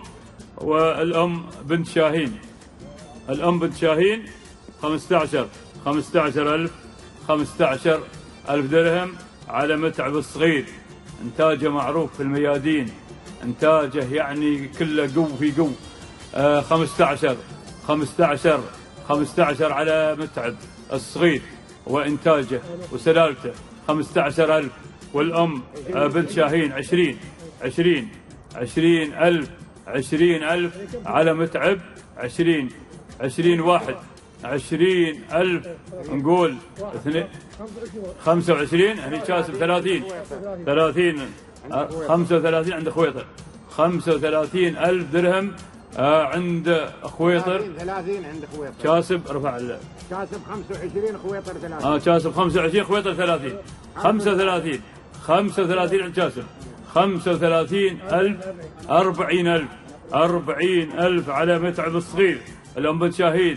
والأم بنت شاهين. الأم بنت شاهين. خمسة عشر. خمسة عشر ألف. خمسة عشر ألف درهم على متعب الصغير. إنتاجه معروف في الميادين. إنتاجه يعني كله قو في قو. آه خمسة عشر. خمسة عشر. خمسة عشر على متعب الصغير وإنتاجه وسلالته. خمسة عشر ألف. والأم آه بنت شاهين. عشرين. عشرين. عشرين ألف. عشرين ألف على متعب. عشرين. عشرين. واحد عشرين ألف. نقول اثنين. خمسة وعشرين. هني كاسب ثلاثين. ثلاثين. خمسة وثلاثين عند خويطر. خمسة وثلاثين ألف درهم آه عند خويطر. ثلاثين عند خويطر. كاسب رفع ال كاسب خمسة وعشرين خويطر ثلاثين. اه كاسب خمسة وعشرين خويطر ثلاثين. خمسة وثلاثين. خمسة وثلاثين عند كاسب. خمسة وثلاثين ألف. أربعين ألف. أربعين ألف على متعب الصغير. الأم بنت شاهين.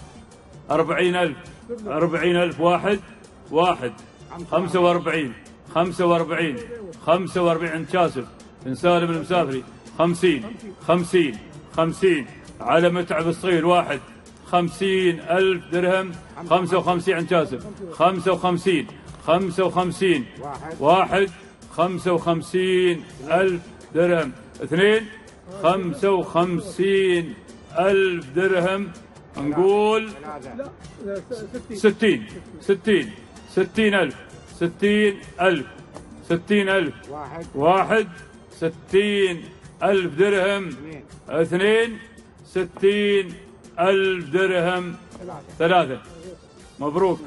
أربعين ألف. أربعين ألف. واحد. واحد. خمسة وأربعين. خمسة وأربعين. خمسة وأربعين عند كاسب بن سالم المسافري. خمسين. خمسين. خمسين على متعب الصغير. واحد خمسين ألف درهم. خمسة وخمسين عند جاسم. خمسة وخمسين. خمسة وخمسين. واحد. خمسة وخمسين ألف درهم. اثنين. خمسة وخمسين ألف درهم. نقول ستين. ستين. ستين ألف. ستين ألف. ستين ألف. واحد. ستين ألف درهم. اثنين. ستين ألف درهم. ثلاثة. مبروك.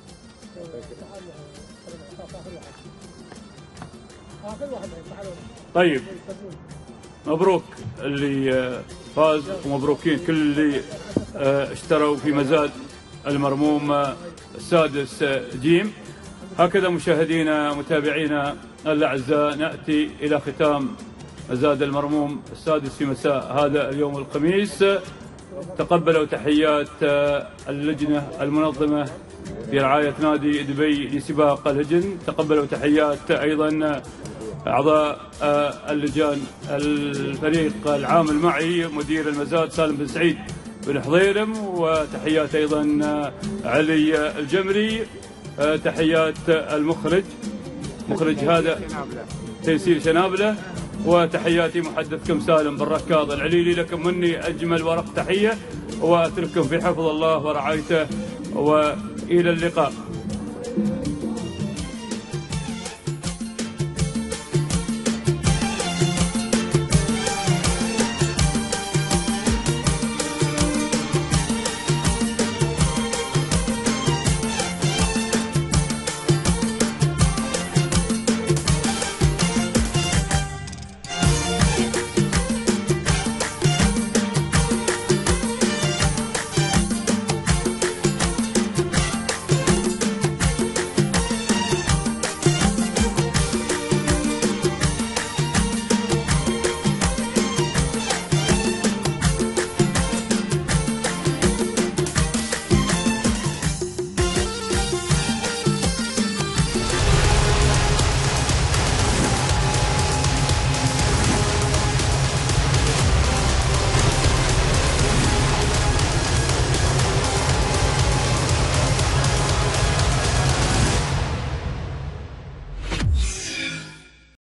طيب مبروك اللي فاز، ومبروكين كل اللي اشتروا في مزاد المرموم السادس جيم. هكذا مشاهدينا متابعينا الأعزاء نأتي إلى ختام مزاد المرموم السادس في مساء هذا اليوم الخميس. تقبلوا تحيات اللجنة المنظمة برعاية نادي دبي لسباق الهجن. تقبلوا تحيات أيضا أعضاء اللجان الفريق العامل معي مدير المزاد سالم بن سعيد بن حضيرم، وتحيات أيضا علي الجمري. تحيات المخرج مخرج هذا تيسير شنابلة، وتحياتي محدثكم سالم بن ركاض العليلي. لكم مني أجمل ورق تحية، وأترككم في حفظ الله ورعايته، وإلى اللقاء.